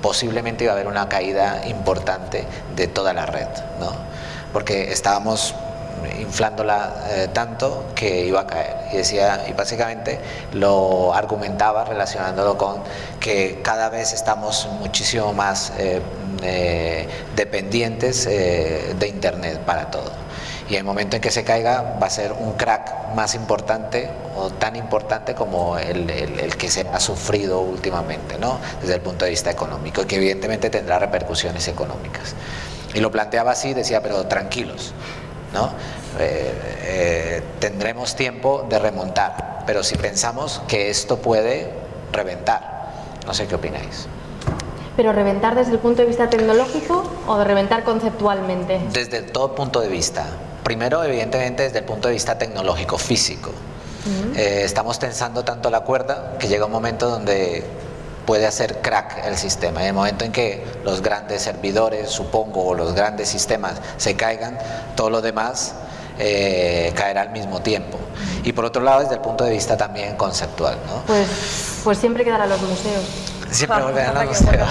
posiblemente iba a haber una caída importante de toda la red, ¿no? Porque estábamos inflándola eh, tanto que iba a caer, y decía, y básicamente lo argumentaba relacionándolo con que cada vez estamos muchísimo más eh, eh, dependientes eh, de internet para todo, y el momento en que se caiga va a ser un crack más importante o tan importante como el, el, el que se ha sufrido últimamente, ¿no? Desde el punto de vista económico, y que evidentemente tendrá repercusiones económicas. Y lo planteaba así, decía, pero tranquilos, ¿no? Eh, eh, tendremos tiempo de remontar, pero si pensamos que esto puede reventar, no sé qué opináis. ¿Pero reventar desde el punto de vista tecnológico o de reventar conceptualmente? Desde todo punto de vista. Primero, evidentemente, desde el punto de vista tecnológico, físico. Uh-huh. eh, estamos tensando tanto la cuerda que llega un momento donde puede hacer crack el sistema. Y en el momento en que los grandes servidores, supongo, o los grandes sistemas se caigan, todo lo demás eh, caerá al mismo tiempo. Y por otro lado, desde el punto de vista también conceptual, ¿no? Pues, pues siempre quedarán los museos. Siempre volverán los museos.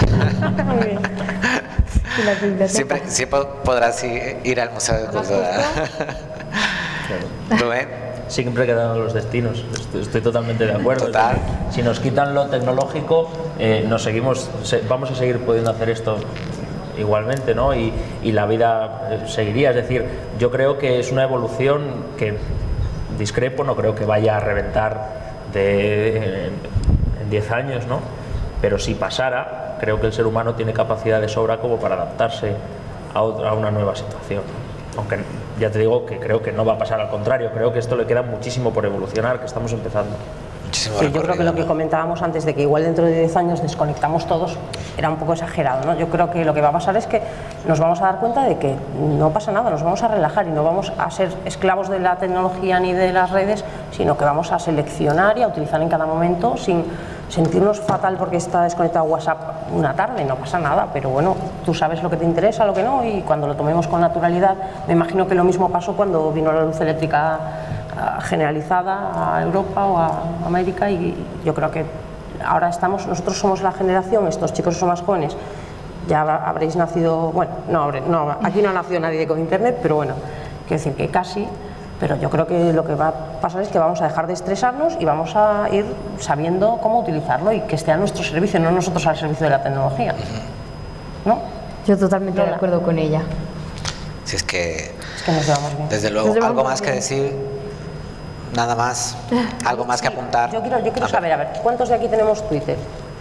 siempre, siempre podrás ir al Museo de Cultura. Rubén. Siempre quedan los destinos, estoy, estoy totalmente de acuerdo. Total. Si nos quitan lo tecnológico, eh, nos seguimos, se, vamos a seguir pudiendo hacer esto igualmente, ¿no? Y, y la vida seguiría. Es decir, yo creo que es una evolución que discrepo, no creo que vaya a reventar de, en diez años, ¿no? Pero si pasara, creo que el ser humano tiene capacidad de sobra como para adaptarse a, otra, a una nueva situación. Aunque ya te digo que creo que no va a pasar, al contrario, creo que esto le queda muchísimo por evolucionar, que estamos empezando. Sí, yo creo que lo que comentábamos antes de que igual dentro de diez años desconectamos todos era un poco exagerado, ¿no? Yo creo que lo que va a pasar es que nos vamos a dar cuenta de que no pasa nada, nos vamos a relajar y no vamos a ser esclavos de la tecnología ni de las redes, sino que vamos a seleccionar y a utilizar en cada momento sin sentirnos fatal porque está desconectado WhatsApp una tarde, no pasa nada, pero bueno, tú sabes lo que te interesa, lo que no, y cuando lo tomemos con naturalidad, me imagino que lo mismo pasó cuando vino la luz eléctrica generalizada a Europa o a América, y yo creo que ahora estamos, nosotros somos la generación, estos chicos son más jóvenes, ya habréis nacido, bueno, no, no aquí no ha nacido nadie con internet, pero bueno, quiero decir que casi, pero yo creo que lo que va a pasar es que vamos a dejar de estresarnos y vamos a ir sabiendo cómo utilizarlo y que esté a nuestro servicio, no nosotros al servicio de la tecnología, ¿no? Yo totalmente de acuerdo con ella. Si es que, es que nos llevamos bien. Desde luego, algo más que decir. Nada más, algo más que apuntar. Yo quiero, yo quiero a saber, a ver, ¿cuántos de aquí tenemos Twitter?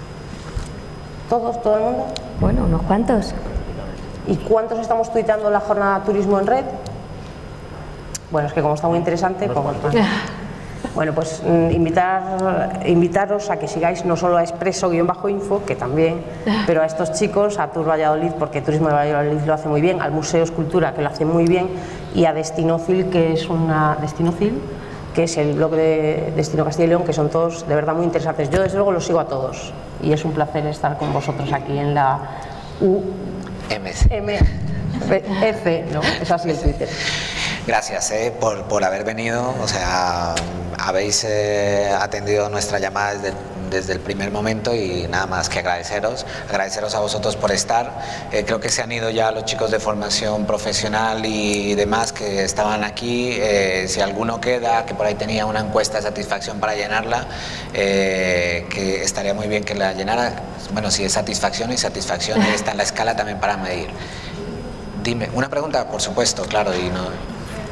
¿Todos? ¿Todo el mundo? Bueno, unos cuantos. ¿Y cuántos estamos tuiteando la jornada Turismo en Red? Bueno, es que como está muy interesante, pues, bueno, pues invitar, invitaros a que sigáis no solo a Expreso-Info, que también, pero a estos chicos, a Tour Valladolid, porque Turismo de Valladolid lo hace muy bien, al Museo Escultura, que lo hace muy bien, y a Destinocil, que es una... ¿Destinocil? que es el blog de Destino Castilla y León, que son todos de verdad muy interesantes. Yo desde luego los sigo a todos y es un placer estar con vosotros aquí en la U M C. M F, ¿no? Es así el Twitter. Gracias eh, por, por haber venido, o sea, habéis eh, atendido nuestra llamada desde, desde el primer momento y nada más que agradeceros, agradeceros a vosotros por estar. Eh, creo que se han ido ya los chicos de formación profesional y demás que estaban aquí. Eh, si alguno queda, que por ahí tenía una encuesta de satisfacción para llenarla, eh, que estaría muy bien que la llenara. Bueno, si es satisfacción y satisfacción está en la escala también para medir. Dime, una pregunta, por supuesto, claro, y no...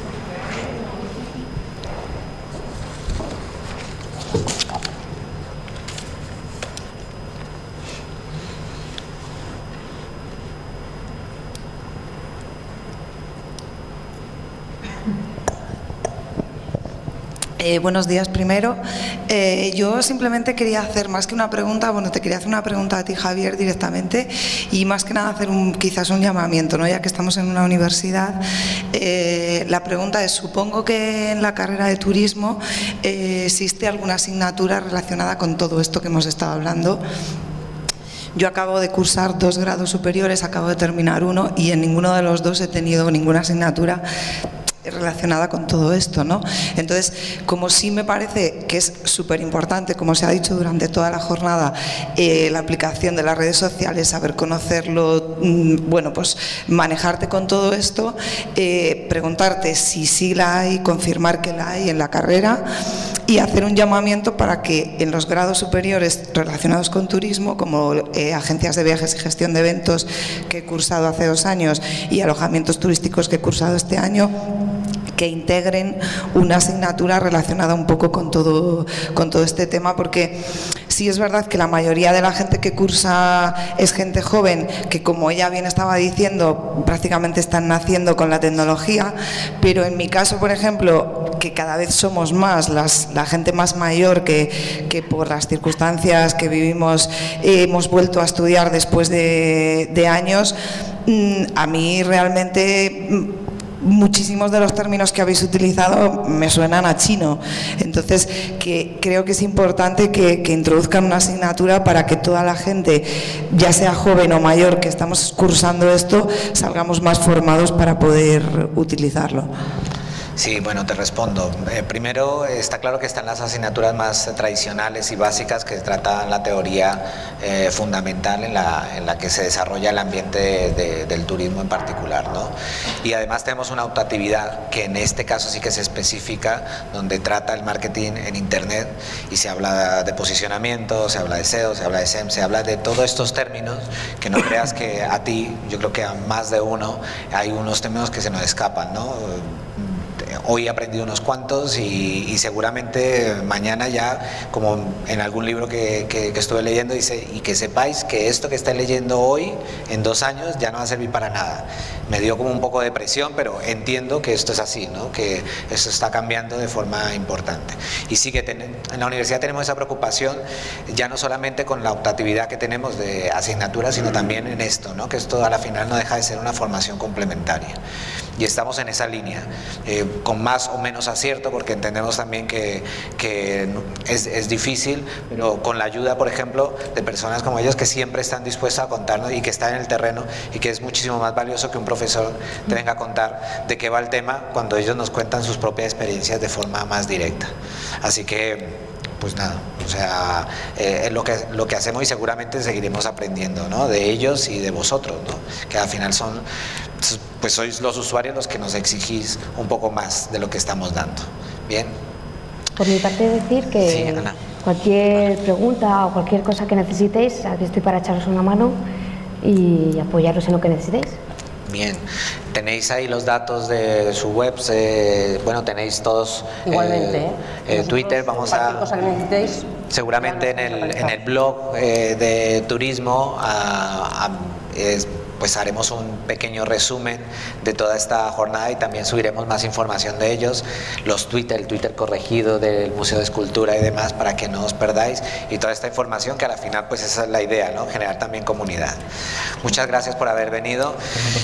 Eh, buenos días primero. Eh, yo simplemente quería hacer más que una pregunta, bueno, te quería hacer una pregunta a ti, Javier, directamente, y más que nada hacer un, quizás un llamamiento, ¿no? Ya que estamos en una universidad. Eh, la pregunta es, supongo que en la carrera de turismo eh, existe alguna asignatura relacionada con todo esto que hemos estado hablando. Yo acabo de cursar dos grados superiores, acabo de terminar uno y en ninguno de los dos he tenido ninguna asignatura relacionada con todo esto, ¿no? Entonces, como sí me parece que es súper importante, como se ha dicho durante toda la jornada, eh, la aplicación de las redes sociales, saber conocerlo, mmm, bueno, pues manejarte con todo esto, eh, preguntarte si sí la hay, confirmar que la hay en la carrera y hacer un llamamiento para que en los grados superiores relacionados con turismo, como eh, agencias de viajes y gestión de eventos que he cursado hace dos años y alojamientos turísticos que he cursado este año, que integren una asignatura relacionada un poco con todo, con todo este tema, porque sí es verdad que la mayoría de la gente que cursa es gente joven, que como ella bien estaba diciendo, prácticamente están naciendo con la tecnología, pero en mi caso, por ejemplo, que cada vez somos más, las, la gente más mayor que, que por las circunstancias que vivimos eh, hemos vuelto a estudiar después de, de años, mmm, a mí realmente... Mmm, muchísimos de los términos que habéis utilizado me suenan a chino, entonces que creo que es importante que, que introduzcan una asignatura para que toda la gente, ya sea joven o mayor, que estamos cursando esto, salgamos más formados para poder utilizarlo. Sí, bueno, te respondo. Eh, primero, está claro que están las asignaturas más tradicionales y básicas que tratan la teoría eh, fundamental en la, en la que se desarrolla el ambiente de, de, del turismo en particular, ¿no? Y además tenemos una optatividad que en este caso sí que se especifica, donde trata el marketing en Internet y se habla de posicionamiento, se habla de S E O, se habla de S E M, se habla de todos estos términos que no creas que a ti, yo creo que a más de uno, hay unos términos que se nos escapan, ¿no? Hoy he aprendido unos cuantos y, y seguramente mañana ya, como en algún libro que, que, que estuve leyendo, dice, y que sepáis que esto que estáis leyendo hoy, en dos años, ya no va a servir para nada. Me dio como un poco de presión, pero entiendo que esto es así, ¿no? Que esto está cambiando de forma importante. Y sí que ten, en la universidad tenemos esa preocupación, ya no solamente con la optatividad que tenemos de asignaturas, sino también en esto, ¿no? Que esto a la final no deja de ser una formación complementaria. Y estamos en esa línea, eh, con más o menos acierto, porque entendemos también que, que es, es difícil, pero con la ayuda, por ejemplo, de personas como ellos que siempre están dispuestas a contarnos y que están en el terreno, y que es muchísimo más valioso que un profesor te venga a contar de qué va el tema cuando ellos nos cuentan sus propias experiencias de forma más directa. Así que... pues nada, o sea, eh, es lo que, lo que hacemos y seguramente seguiremos aprendiendo, ¿no? De ellos y de vosotros, ¿no? Que al final son, pues sois los usuarios los que nos exigís un poco más de lo que estamos dando. Bien. Por mi parte decir que sí, Ana, cualquier pregunta o cualquier cosa que necesitéis, aquí estoy para echaros una mano y apoyaros en lo que necesitéis. Bien, tenéis ahí los datos de su web, eh, bueno, tenéis todos igualmente eh, eh, Twitter, vamos a cosa que necesitéis, seguramente en el, en el blog eh, de turismo a, a, es, pues haremos un pequeño resumen de toda esta jornada y también subiremos más información de ellos, los Twitter, el Twitter corregido del Museo de Escultura y demás, para que no os perdáis, y toda esta información que al final pues esa es la idea, ¿no? Generar también comunidad. Muchas gracias por haber venido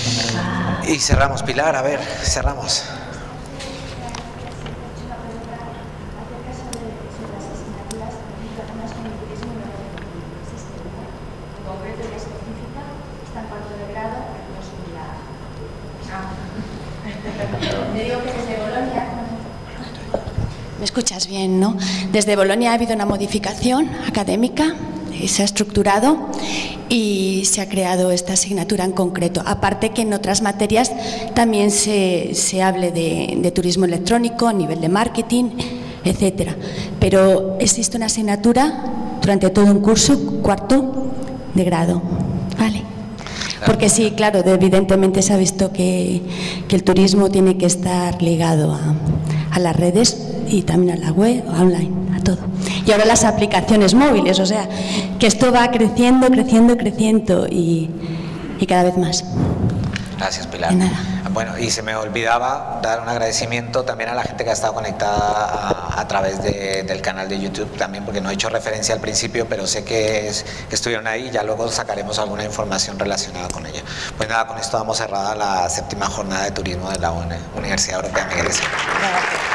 y cerramos. Pilar, a ver, cerramos. ¿Me escuchas bien, no? Desde Bolonia ha habido una modificación académica, se ha estructurado y se ha creado esta asignatura en concreto. Aparte que en otras materias también se, se hable de, de turismo electrónico a nivel de marketing, etcétera. Pero existe una asignatura durante todo un curso, cuarto de grado. ¿Vale? Porque sí, claro, evidentemente se ha visto que, que el turismo tiene que estar ligado a, a las redes y también a la web, online, a todo. Y ahora las aplicaciones móviles, o sea, que esto va creciendo, creciendo, creciendo y, y cada vez más. Gracias, Pilar. De nada. Bueno, y se me olvidaba dar un agradecimiento también a la gente que ha estado conectada a, a través de, del canal de YouTube también, porque no he hecho referencia al principio, pero sé que, es, que estuvieron ahí y ya luego sacaremos alguna información relacionada con ella. Pues nada, con esto damos cerrada la séptima jornada de turismo de la Universidad Europea Miguel de Cervantes.